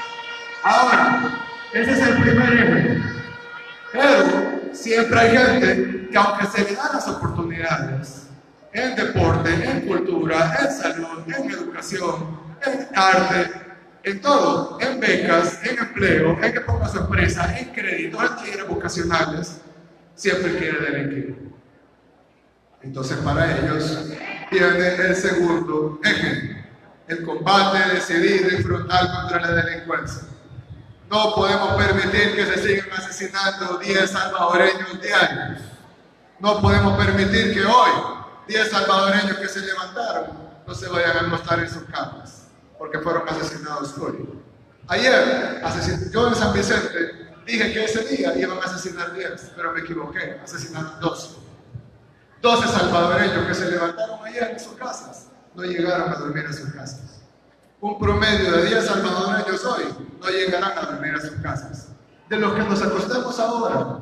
Ahora, ese es el primer eje. Pero siempre hay gente que, aunque se le dan las oportunidades en deporte, en cultura, en salud, en educación, en arte, en todo, en becas, en empleo, en que ponga su empresa, en créditos, en talleres vocacionales, siempre quiere delinquir. Entonces, para ellos viene el segundo eje, el combate decidido y frontal contra la delincuencia. No podemos permitir que se sigan asesinando diez salvadoreños diarios. No podemos permitir que hoy diez salvadoreños que se levantaron no se vayan a acostar en sus camas, porque fueron asesinados hoy. Ayer, asesin yo en San Vicente dije que ese día iban a asesinar diez, pero me equivoqué, asesinaron doce. doce salvadoreños que se levantaron ayer en sus casas no llegaron a dormir en sus casas. Un promedio de diez salvadoreños hoy no llegarán a dormir a sus casas. De los que nos acostamos ahora,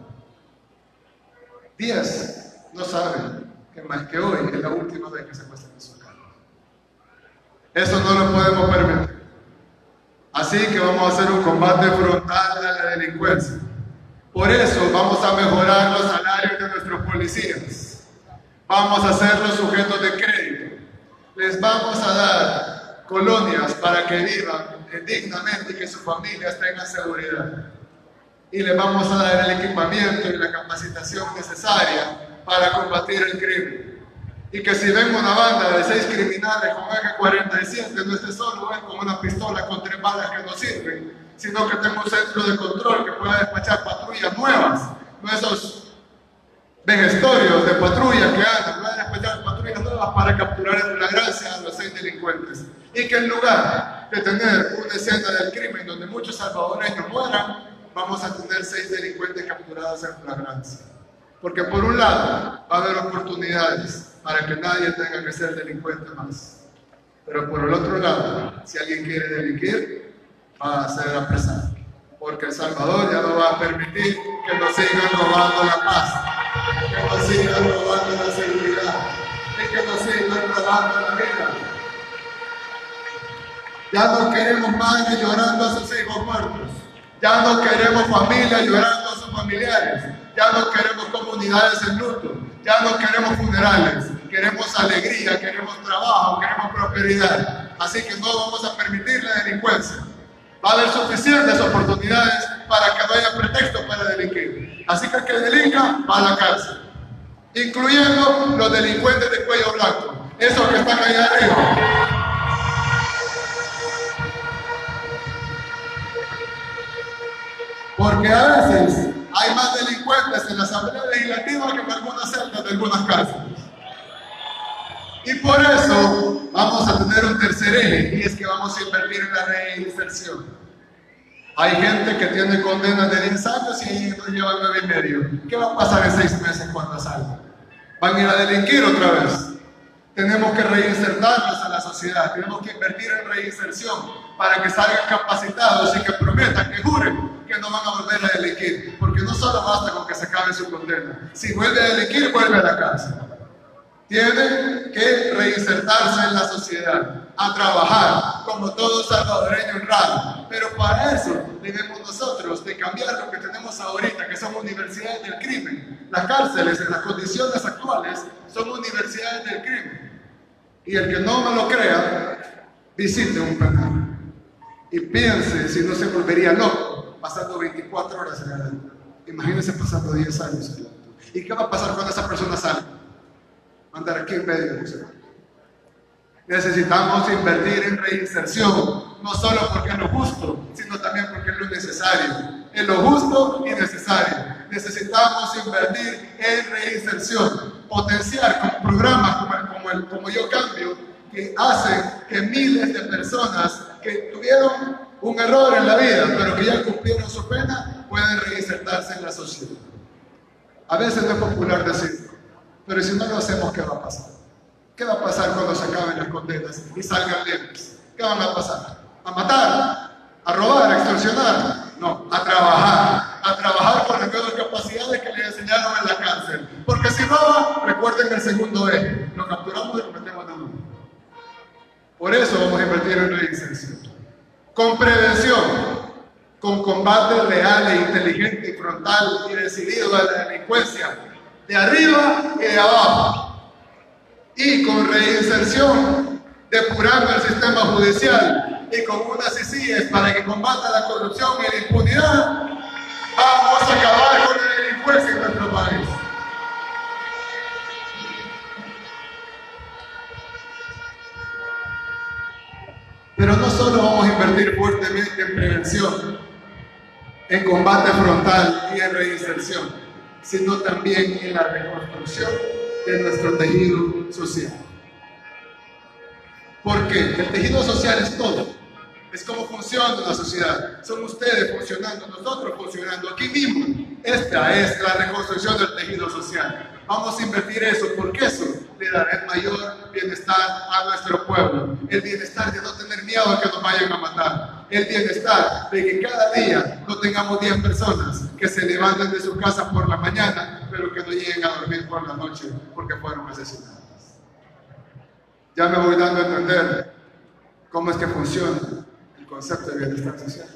diez no saben que más que hoy es la última vez que se acuestan en su cama. Eso no lo podemos permitir. Así que vamos a hacer un combate frontal a la delincuencia. Por eso vamos a mejorar los salarios de nuestros policías. Vamos a hacerlos sujetos de crédito. Les vamos a dar colonias para que vivan dignamente y que sus familias tengan seguridad. Y les vamos a dar el equipamiento y la capacitación necesaria para combatir el crimen. Y que si ven una banda de seis criminales con A K cuarenta y siete, no esté solo ven con una pistola con tres balas que no sirven, sino que tenga un centro de control que pueda despachar patrullas nuevas, no esos vejestorios de patrulla que andan, pueda despachar patrullas nuevas para capturar en flagrancia a los seis delincuentes. Y que en lugar de tener una escena del crimen donde muchos salvadoreños mueran, vamos a tener seis delincuentes capturados en flagrancia. Porque por un lado va a haber oportunidades para que nadie tenga que ser delincuente más. Pero por el otro lado, si alguien quiere delinquir, va a ser apresado. Porque El Salvador ya no va a permitir que nos sigan robando la paz, que nos sigan robando la seguridad y que nos sigan robando la vida. Ya no queremos madres llorando a sus hijos muertos. Ya no queremos familias llorando a sus familiares. Ya no queremos comunidades en luto. Ya no queremos funerales. Queremos alegría, queremos trabajo, queremos prosperidad. Así que no vamos a permitir la delincuencia. Va a haber suficientes oportunidades para que no haya pretexto para delinquir. Así que el que delinca va a la cárcel, incluyendo los delincuentes de cuello blanco, esos que están ahí arriba. Porque a veces hay más delincuentes en la Asamblea Legislativa que en algunas celdas de algunas cárceles. Y por eso vamos a tener un tercer eje, y es que vamos a invertir en la reinserción. Hay gente que tiene condenas de diez años y ahí nos llevan nueve y medio. ¿Qué va a pasar en seis meses cuando salgan? ¿Van a ir a delinquir otra vez? Tenemos que reinsertarlos a la sociedad, tenemos que invertir en reinserción para que salgan capacitados y que prometan, que juren que no van a volver a delinquir. Porque no solo basta con que se acabe su condena. Si vuelve a delinquir, vuelve a la cárcel. Tienen que reinsertarse en la sociedad, a trabajar como todo salvadoreño honrado. Pero para eso debemos nosotros de cambiar lo que tenemos ahorita, que son universidades del crimen. Las cárceles en las condiciones actuales son universidades del crimen. Y el que no me lo crea, visite un penal y piense si no se volvería loco pasando veinticuatro horas en adentro. Imagínense pasando diez años en adentro. ¿Y qué va a pasar cuando esa persona salga? Andar aquí en medio de nosotros. Necesitamos invertir en reinserción, no solo porque es lo justo, sino también porque es lo necesario. Es lo justo y necesario. Necesitamos invertir en reinserción, potenciar con programas como el, como el como Yo Cambio, que hacen que miles de personas que tuvieron un error en la vida, pero que ya cumplieron su pena, pueden reinsertarse en la sociedad. A veces no es popular decirlo, pero si no lo hacemos, ¿qué va a pasar? ¿Qué va a pasar cuando se acaben las condenas y salgan libres? ¿Qué van a pasar? ¿A matar? ¿A robar? ¿A extorsionar? No, a trabajar. A trabajar con las nuevas capacidades que les enseñaron en la cárcel. Porque si roban, recuerden el segundo eje. Lo capturamos y lo metemos en uno. Por eso vamos a invertir en reinserción. Con prevención, con combate real e inteligente y frontal y decidido a la delincuencia, de arriba y de abajo. Y con reinserción, depurando el sistema judicial y con unas I C I E S para que combata la corrupción y la impunidad, vamos a acabar con la delincuencia en nuestro país. Pero no solo vamos a invertir fuertemente en prevención, en combate frontal y en reinserción, sino también en la reconstrucción de nuestro tejido social. Porque el tejido social es todo, es cómo funciona una sociedad. Son ustedes funcionando, nosotros funcionando aquí mismo. Esta es la reconstrucción del tejido social. Vamos a invertir eso, porque eso le dará el mayor bienestar a nuestro pueblo. El bienestar de no tener miedo a que nos vayan a matar. El bienestar de que cada día no tengamos diez personas que se levanten de sus casas por la mañana, pero que no lleguen a dormir por la noche porque fueron asesinados. Ya me voy dando a entender cómo es que funciona el concepto de bienestar social.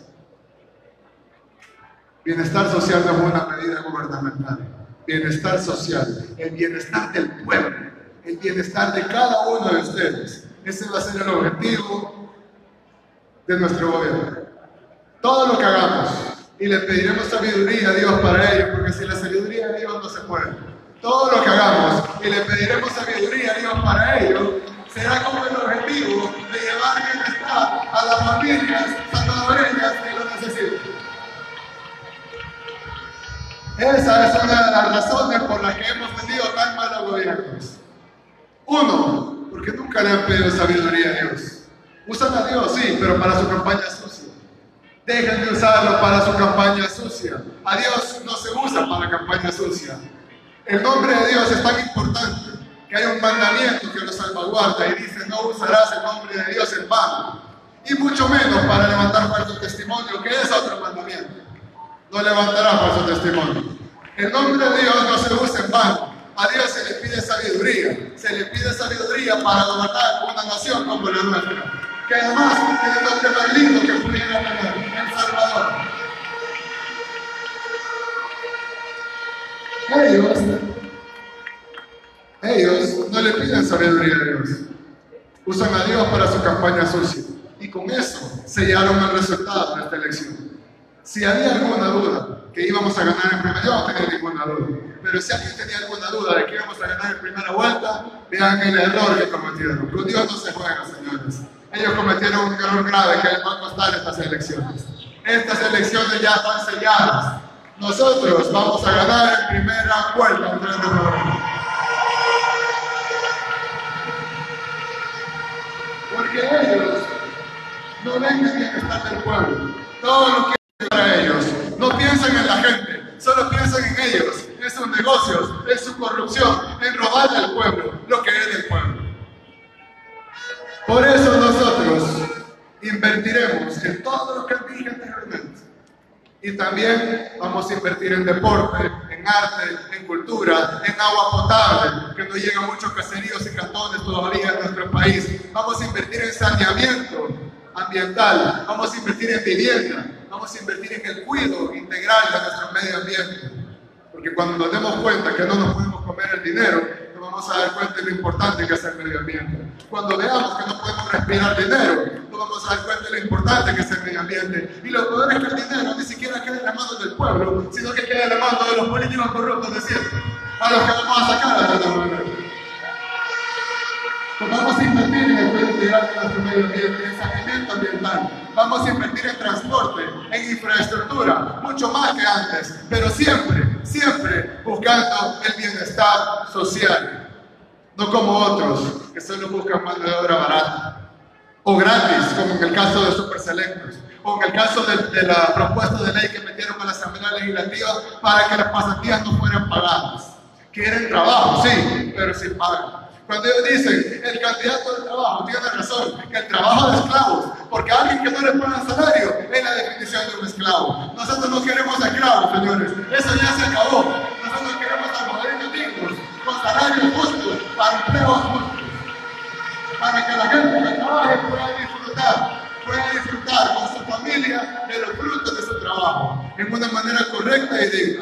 Bienestar social no es una medida gubernamental. Bienestar social, el bienestar del pueblo, el bienestar de cada uno de ustedes. Ese va a ser el objetivo de nuestro gobierno. Todo lo que hagamos, y le pediremos sabiduría a Dios para ello, porque sin la sabiduría de Dios no se puede. Todo lo que hagamos, y le pediremos sabiduría a Dios para ello, será como el objetivo de llevar bienestar a las familias salvadoreñas que lo necesitan. Esa es una de las razones por las que hemos tenido tan malos gobiernos. Uno, porque nunca le han pedido sabiduría a Dios. Usan a Dios, sí, pero para su campaña sucia. Dejen de usarlo para su campaña sucia. A Dios no se usa para campaña sucia. El nombre de Dios es tan importante que hay un mandamiento que lo salvaguarda y dice: no usarás el nombre de Dios en vano. Y mucho menos para levantar falso testimonio, que es otro mandamiento. No levantará falso testimonio. El nombre de Dios no se usa en vano. A Dios se le pide sabiduría. Se le pide sabiduría para gobernar una nación como la nuestra, que además tiene el nombre más lindo que pudiera tener: El Salvador. Ellos, ellos no le piden sabiduría a Dios. usan a Dios para su campaña sucia. Y con eso sellaron el resultado de esta elección. Si había alguna duda que íbamos a ganar en primera, yo no tenía ninguna duda, pero si alguien tenía alguna duda de que íbamos a ganar en primera vuelta, vean el error que cometieron. Con Dios no se juega, señores. Ellos cometieron un error grave que les va a costar estas elecciones. Estas elecciones ya están selladas. Nosotros vamos a ganar en primera vuelta el tres de noviembre. Porque ellos no ven el bienestar del pueblo. Todo lo que para ellos. No piensan en la gente, solo piensan en ellos, en sus negocios, en su corrupción, en robarle al pueblo lo que es del pueblo. Por eso nosotros invertiremos en todo lo que dije anteriormente. Y también vamos a invertir en deporte, en arte, en cultura, en agua potable, que no llegan muchos caseríos y cantones todavía en nuestro país. Vamos a invertir en saneamiento ambiental, vamos a invertir en vivienda, vamos a invertir en el cuidado integral de nuestro medio ambiente. Porque cuando nos demos cuenta que no nos podemos comer el dinero, nos vamos a dar cuenta de lo importante que es el medio ambiente. Cuando veamos que no podemos respirar dinero, nos vamos a dar cuenta de lo importante que es el medio ambiente. Y lo peor es que el dinero ni siquiera queda en las manos del pueblo, sino que queda en las manos de los políticos corruptos de siempre, a los que vamos a sacar a la manera. Pues vamos a invertir en el cuidado integral de nuestro medio ambiente, en saneamiento ambiental. Vamos a invertir en transporte, en infraestructura, mucho más que antes, pero siempre, siempre buscando el bienestar social. No como otros que solo buscan mano de obra barata o gratis, como en el caso de Super Selectos, o en el caso de, de la propuesta de ley que metieron a la Asamblea Legislativa para que las pasantías no fueran pagadas. Quieren trabajo, sí, pero sin pago. Cuando ellos dicen, el candidato del trabajo tiene razón, que el trabajo de esclavos, porque alguien que no le pagan salario es la definición de un esclavo. Nosotros no queremos esclavos, señores, eso ya se acabó. Nosotros queremos salvadoreños dignos, con salarios justos, para empleos justos, para que la gente que trabaje pueda disfrutar, pueda disfrutar con su familia de los frutos de su trabajo, en una manera correcta y digna.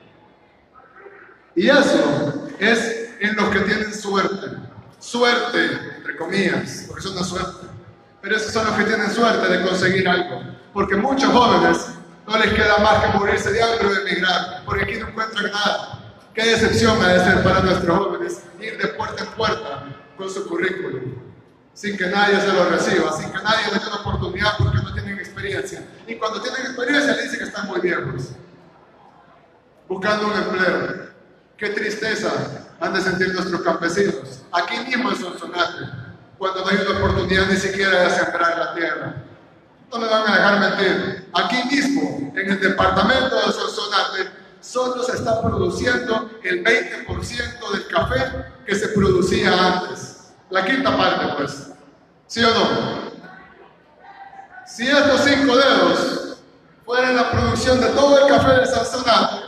Y eso es en los que tienen suerte, suerte, entre comillas, porque eso no es suerte, pero esos son los que tienen suerte de conseguir algo, porque muchos jóvenes no les queda más que morirse de hambre o de emigrar, porque aquí no encuentran nada. Qué decepción ha de ser para nuestros jóvenes ir de puerta en puerta con su currículum, sin que nadie se lo reciba, sin que nadie les dé una oportunidad porque no tienen experiencia, y cuando tienen experiencia le dicen que están muy viejos, buscando un empleo. Qué tristeza han de sentir nuestros campesinos, aquí mismo en Sonsonate, cuando no hay una oportunidad ni siquiera de sembrar la tierra. No me van a dejar mentir, aquí mismo, en el departamento de Sonsonate, solo se está produciendo el veinte por ciento del café que se producía antes. La quinta parte, pues. ¿Sí o no? Si estos cinco dedos fueran la producción de todo el café de Sonsonate,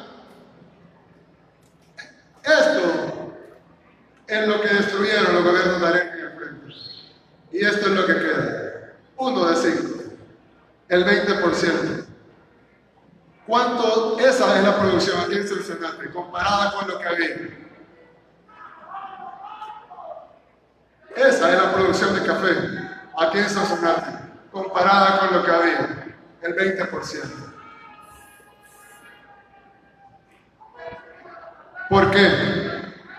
esto es lo que destruyeron los gobiernos de Arenas y el Frente. Y esto es lo que queda. Uno de cinco. El veinte por ciento. ¿Cuánto? Esa es la producción aquí en Sonsonate, comparada con lo que había. Esa es la producción de café aquí en Sonsonate, comparada con lo que había. El veinte por ciento. ¿Por qué?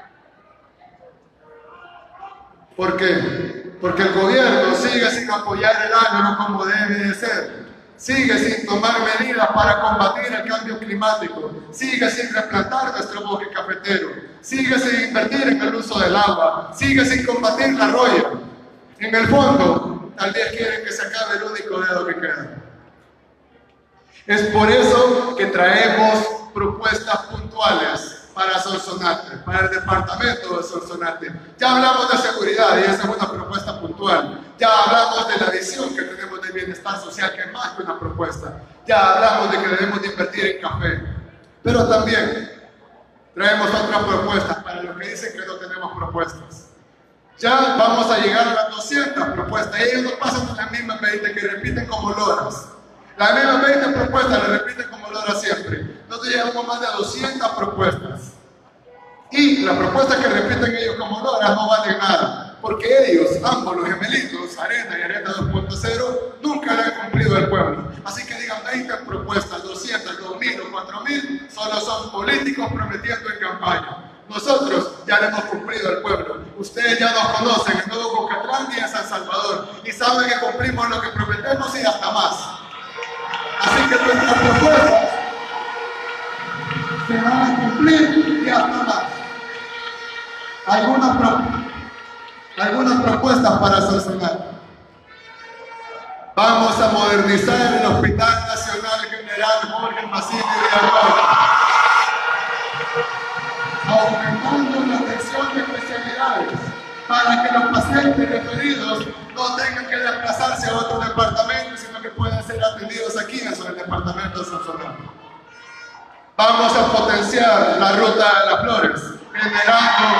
¿Por qué? Porque el gobierno sigue sin apoyar el agro como debe de ser, sigue sin tomar medidas para combatir el cambio climático, sigue sin replantar nuestro bosque cafetero, sigue sin invertir en el uso del agua, sigue sin combatir la roya. En el fondo, tal vez quieren que se acabe el único dedo que queda. Es por eso que traemos propuestas puntuales para Sonsonate, para el departamento de Sonsonate. Ya hablamos de seguridad y esa es una propuesta puntual. Ya hablamos de la visión que tenemos del bienestar social, que es más que una propuesta. Ya hablamos de que debemos de invertir en café. Pero también traemos otras propuestas para los que dicen que no tenemos propuestas. Ya vamos a llegar a las doscientas propuestas. Ellos no pasan las mismas veinte que repiten como loras. Las mismas veinte propuestas las repiten como loras siempre. Nosotros llevamos más de doscientas propuestas. Y las propuestas que repiten ellos como loras no valen nada. porque ellos, ambos los gemelitos, Arena y Arena dos punto cero, nunca le han cumplido al pueblo. Así que digan veinte propuestas, doscientas, dos mil o cuatro mil, solo son políticos prometiendo en campaña. Nosotros ya le hemos cumplido al pueblo. Ustedes ya nos conocen en Nuevo Cocatlán y en San Salvador y saben que cumplimos lo que prometemos y hasta más. Así que nuestras propuestas se van a cumplir y hasta más. Algunas, pro, algunas propuestas para Sonsonate. Vamos a modernizar el Hospital Nacional General Jorge Massini Villalobos, aumentando la atención de especialidades para que los pacientes referidos no tengan que desplazarse a otro departamento, sino que puedan ser atendidos aquí en el departamento de Sonsonate. Vamos a potenciar la ruta de las flores, generando,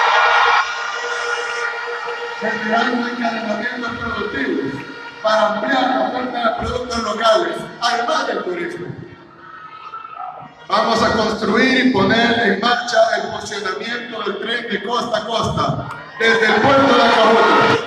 generando encadenamientos productivos para ampliar la oferta de productos locales, además del turismo. Vamos a construir y poner en marcha el funcionamiento del tren de costa a costa, desde el puerto de Acajutla.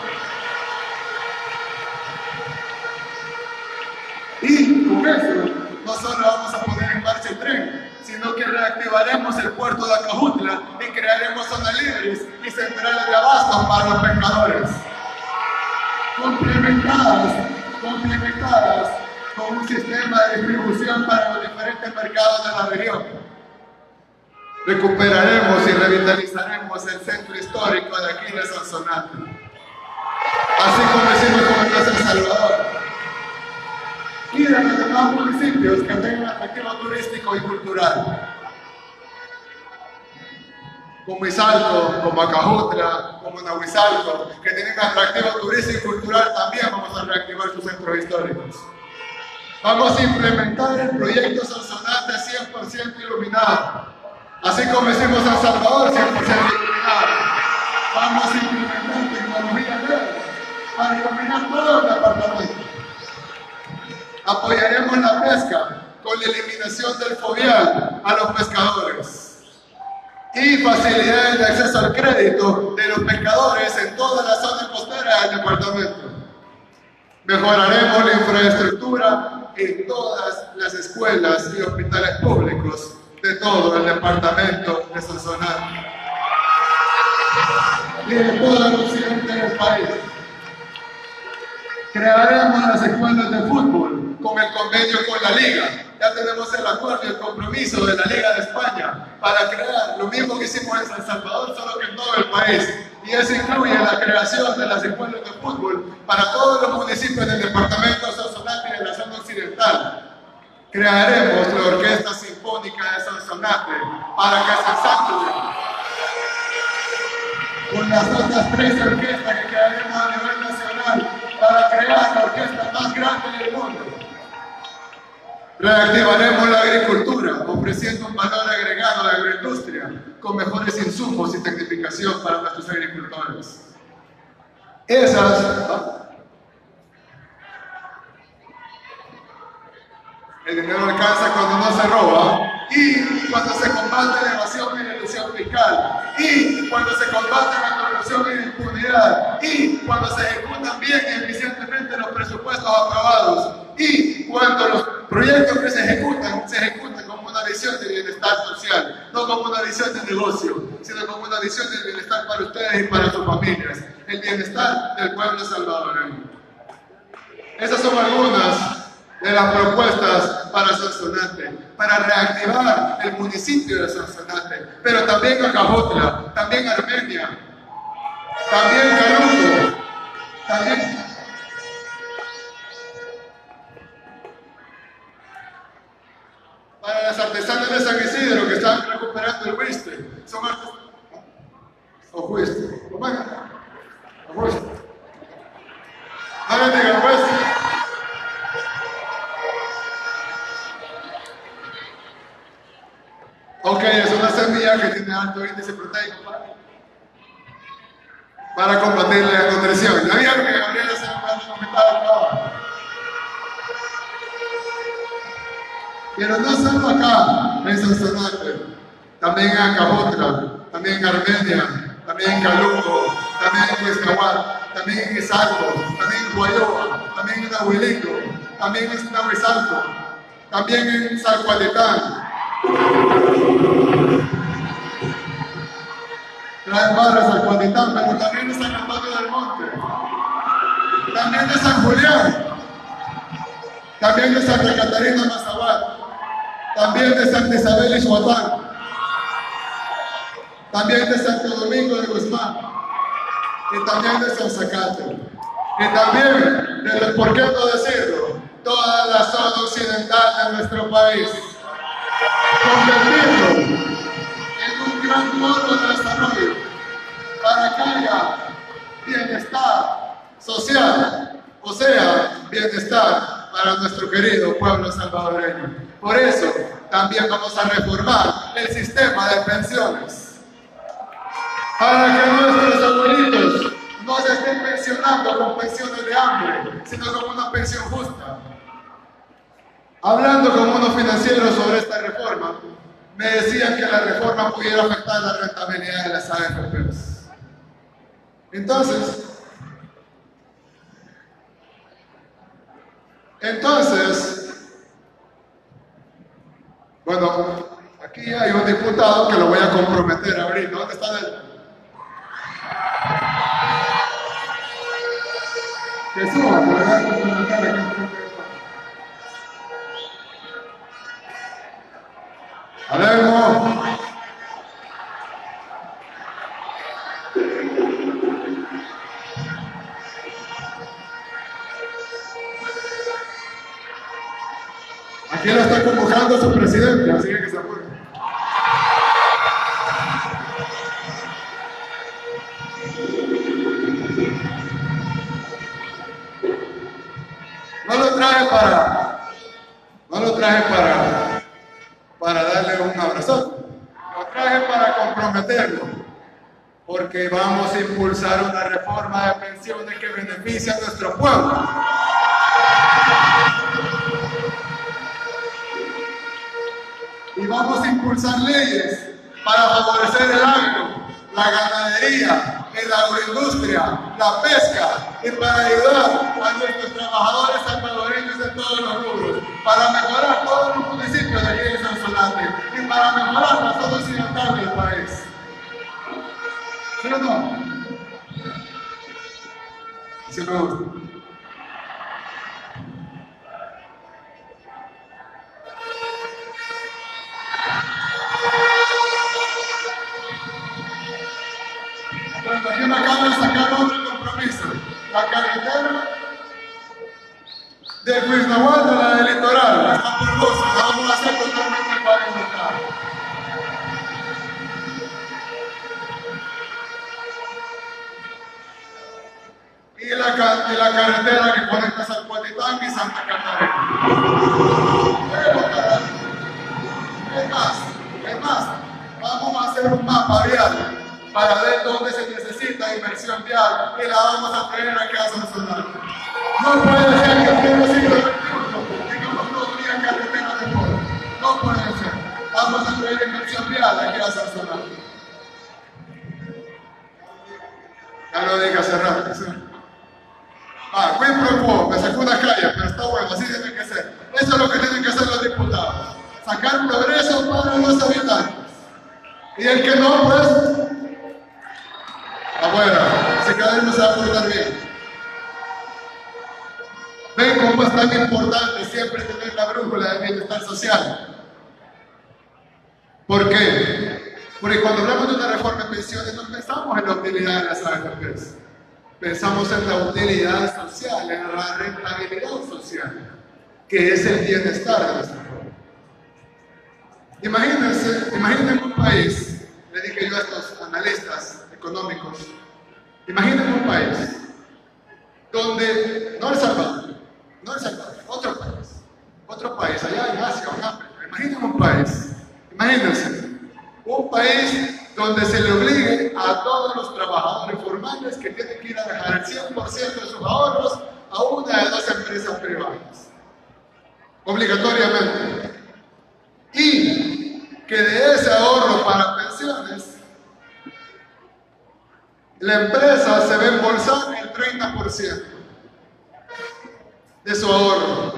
Y con eso, no solo vamos a poner en marcha el tren, sino que reactivaremos el puerto de Acajutla y crearemos zonas libres y centrales de abasto para los pescadores. Complementadas, complementadas con un sistema de distribución para los diferentes mercados de la región. Recuperaremos y revitalizaremos el centro histórico de aquí de Sonsonate, así como hicimos con el de San Salvador, y de los demás municipios que tengan atractivo turístico y cultural, como Izalco, como Acajutla, como Nahuizalco, que tienen atractivo turístico y cultural. También vamos a reactivar sus centros históricos. Vamos a implementar el proyecto Sonsonate cien por ciento iluminado, así como hicimos San Salvador cien por ciento iluminado. Vamos a implementar tecnología verde para iluminar todo el departamento. Apoyaremos la pesca con la eliminación del fobial a los pescadores y facilidades de acceso al crédito de los pescadores en toda la zona costera del departamento. Mejoraremos la infraestructura en todas las escuelas y hospitales públicos de todo el departamento de Sonsonate y de todo el occidente del país. Crearemos las escuelas de fútbol con el convenio con la Liga. Ya tenemos el acuerdo y el compromiso de la Liga de España para crear lo mismo que hicimos en San Salvador, solo que en todo el país. Y eso incluye la creación de las escuelas de fútbol para todos los municipios del departamento de Sonsonate y de la zona occidental. Crearemos la Orquesta Sinfónica de Sonsonate para que se ensamblen con las otras tres orquestas que crearemos a nivel nacional para crear la orquesta más grande del mundo. Reactivaremos la agricultura, ofreciendo un valor agregado de agroindustria con mejores insumos y tecnificación para nuestros agricultores. Esas, el dinero alcanza cuando no se roba, y cuando se combate la evasión y la ilusión fiscal, y cuando se combate la corrupción y la impunidad, y cuando se ejecutan bien y eficientemente los presupuestos aprobados, y cuando los proyectos que se ejecutan, se ejecutan como una visión de bienestar social, no como una visión de negocio, sino como una visión de bienestar para ustedes y para sus familias, el bienestar del pueblo salvadoreño. Esas son algunas de las propuestas para Sonsonate, para reactivar el municipio de Sonsonate, pero también Acajutla, también Armenia, también Calumbo, también para las artesanas de San Isidro que están recuperando el huiste. Son artesanas. O huiste. ¿Cómo es? O huiste. No le digan huiste. Ok, es una semilla que tiene alto índice proteico para, para combatir la desnutrición. ¿Ya vieron que Gabriela se va a comentar el trabajo? Pero no solo acá, en Sonsonate, también en Acajutla, también en Armenia, también en Calumbo, también en Huizcahuat, también en Izalco, también en Guayoa, también en Ahuilingo, también en Nahuizalco, también en Salcualitán. Traen barras al Cuaditán, pero también de San Antonio del Monte, también de San Julián, también de Santa Catarina Mazahuat, también de Santa Isabel y Xuatán, también de Santo Domingo de Guzmán, y también de San Zacate, y también de, ¿por qué no decirlo?, toda la zona occidental de nuestro país, convertirlo en un gran polo de desarrollo para que haya bienestar social, o sea, bienestar para nuestro querido pueblo salvadoreño. Por eso también vamos a reformar el sistema de pensiones, para que nuestros abuelitos no se estén pensionando con pensiones de hambre, sino con una pensión justa. Hablando con unos financieros sobre esta reforma, me decían que la reforma pudiera afectar la rentabilidad de las A F Pes. Entonces, entonces, bueno, aquí hay un diputado que lo voy a comprometer ahorita. ¿Dónde está él? Que suba, que le voy a comprometer aquí. A ver, no. Aquí lo está convocando su presidente, así que que se apure. No lo traje para, no lo traje para, para darle un abrazo. Lo traje para comprometerlo, porque vamos a impulsar una reforma de pensiones que beneficie a nuestro pueblo. Y vamos a impulsar leyes para favorecer el agro, la ganadería, la agroindustria, la pesca, y para ayudar a nuestros trabajadores salvadoreños de todos los rubros, para mejorar todos los municipios de aquí de San Solante y para mejorar la zona occidental del país. ¿Sí o no? Sí me gusta. Bueno, aquí me acaban de sacar otro compromiso. La carretera de Huizcahuat a la del litoral, hasta por Formosa, la vamos a hacer totalmente pavimentada. Y la, y la carretera que conecta Salcualitán y Santa Catarina. Es más, es más, vamos a hacer un mapa vial para ver dónde se necesita inversión vial y la vamos a traer aquí a San Solante. No puede ser que en pleno siglo veintiuno tengamos todavía carreteras de pueblo. No puede ser. Vamos a traer inversión vial aquí a San Solante. Ya lo dije hace rato. ¿Sí? Ah, quid pro quo, me sacó una calle, pero está bueno, así tiene que ser. Eso es lo que tienen que hacer los diputados. Sacar progreso para los habitantes. Y el que no, pues, afuera, si cada uno se va a portar bien. Ven cómo es tan importante siempre tener la brújula del bienestar social. ¿Por qué? Porque cuando hablamos de una reforma de pensiones no pensamos en la utilidad de las A F Pes. Pensamos en la utilidad social, en la rentabilidad social, que es el bienestar de nuestro pueblo. Imagínense, imaginen un país, le dije yo a estos analistas económicos, imaginen un país donde, no El Salvador, no El Salvador, otro país, otro país, allá en Asia o en África, imaginen un país, imagínense, un país donde se le obligue a todos los trabajadores formales que tienen que ir a dejar el cien por ciento de sus ahorros a una de dos empresas privadas, obligatoriamente. Y que de ese ahorro para pensiones, la empresa se va a embolsar el treinta por ciento de su ahorro.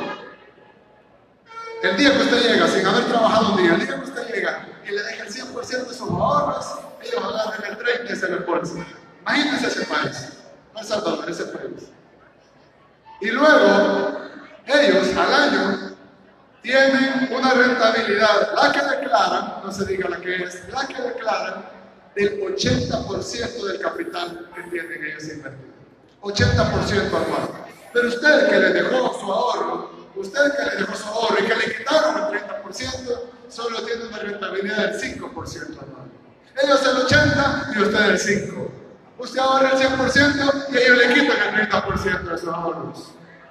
El día que usted llega sin haber trabajado un día, el día que usted llega y le deja el cien por ciento de sus ahorros, ellos agarran el treinta por ciento y se lo embolsan. Imagínense ese país, no El Salvador, ese país. Y luego, ellos al año tienen una rentabilidad, la que declaran, no se diga la que es, la que declaran del ochenta por ciento del capital que tienen ellos invertido. ochenta por ciento anual. Pero usted que le dejó su ahorro, usted que le dejó su ahorro y que le quitaron el treinta por ciento, solo tiene una rentabilidad del cinco por ciento anual. Ellos el ochenta por ciento y usted el cinco por ciento. Usted ahorra el cien por ciento y ellos le quitan el treinta por ciento de sus ahorros.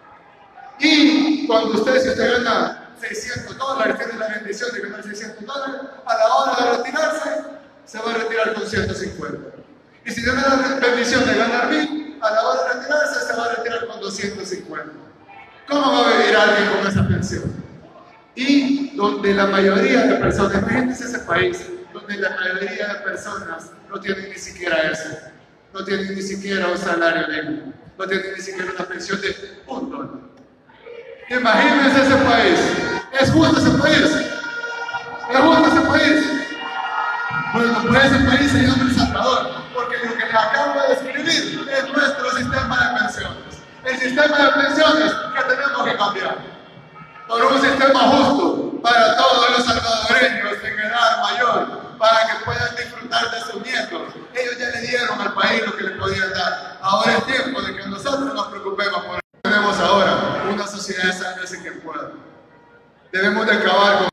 Y cuando usted, si usted gana seiscientos dólares, tiene la bendición de ganar seiscientos dólares, a la hora de retirarse, se va a retirar con ciento cincuenta. Y si tiene la bendición de ganar mil, a la hora de retirarse, se va a retirar con doscientos cincuenta. ¿Cómo va a vivir alguien con esa pensión? Y donde la mayoría de personas, imagínense ese país, donde la mayoría de personas no tienen ni siquiera eso, no tienen ni siquiera un salario digno, no tienen ni siquiera una pensión de un dólar. Imagínense ese país. ¿Es justo ese país? ¿Es justo ese país? Bueno, pues ese país se llama El Salvador, porque lo que les acabo de describir es nuestro sistema de pensiones. El sistema de pensiones que tenemos que cambiar por un sistema justo para todos los salvadoreños en edad mayor, para que puedan disfrutar de sus nietos. Ellos ya le dieron al país lo que le podían dar. Ahora es tiempo de que nosotros nos preocupemos por eso. Tenemos ahora una sociedad sana sin que pueda. Debemos de acabar con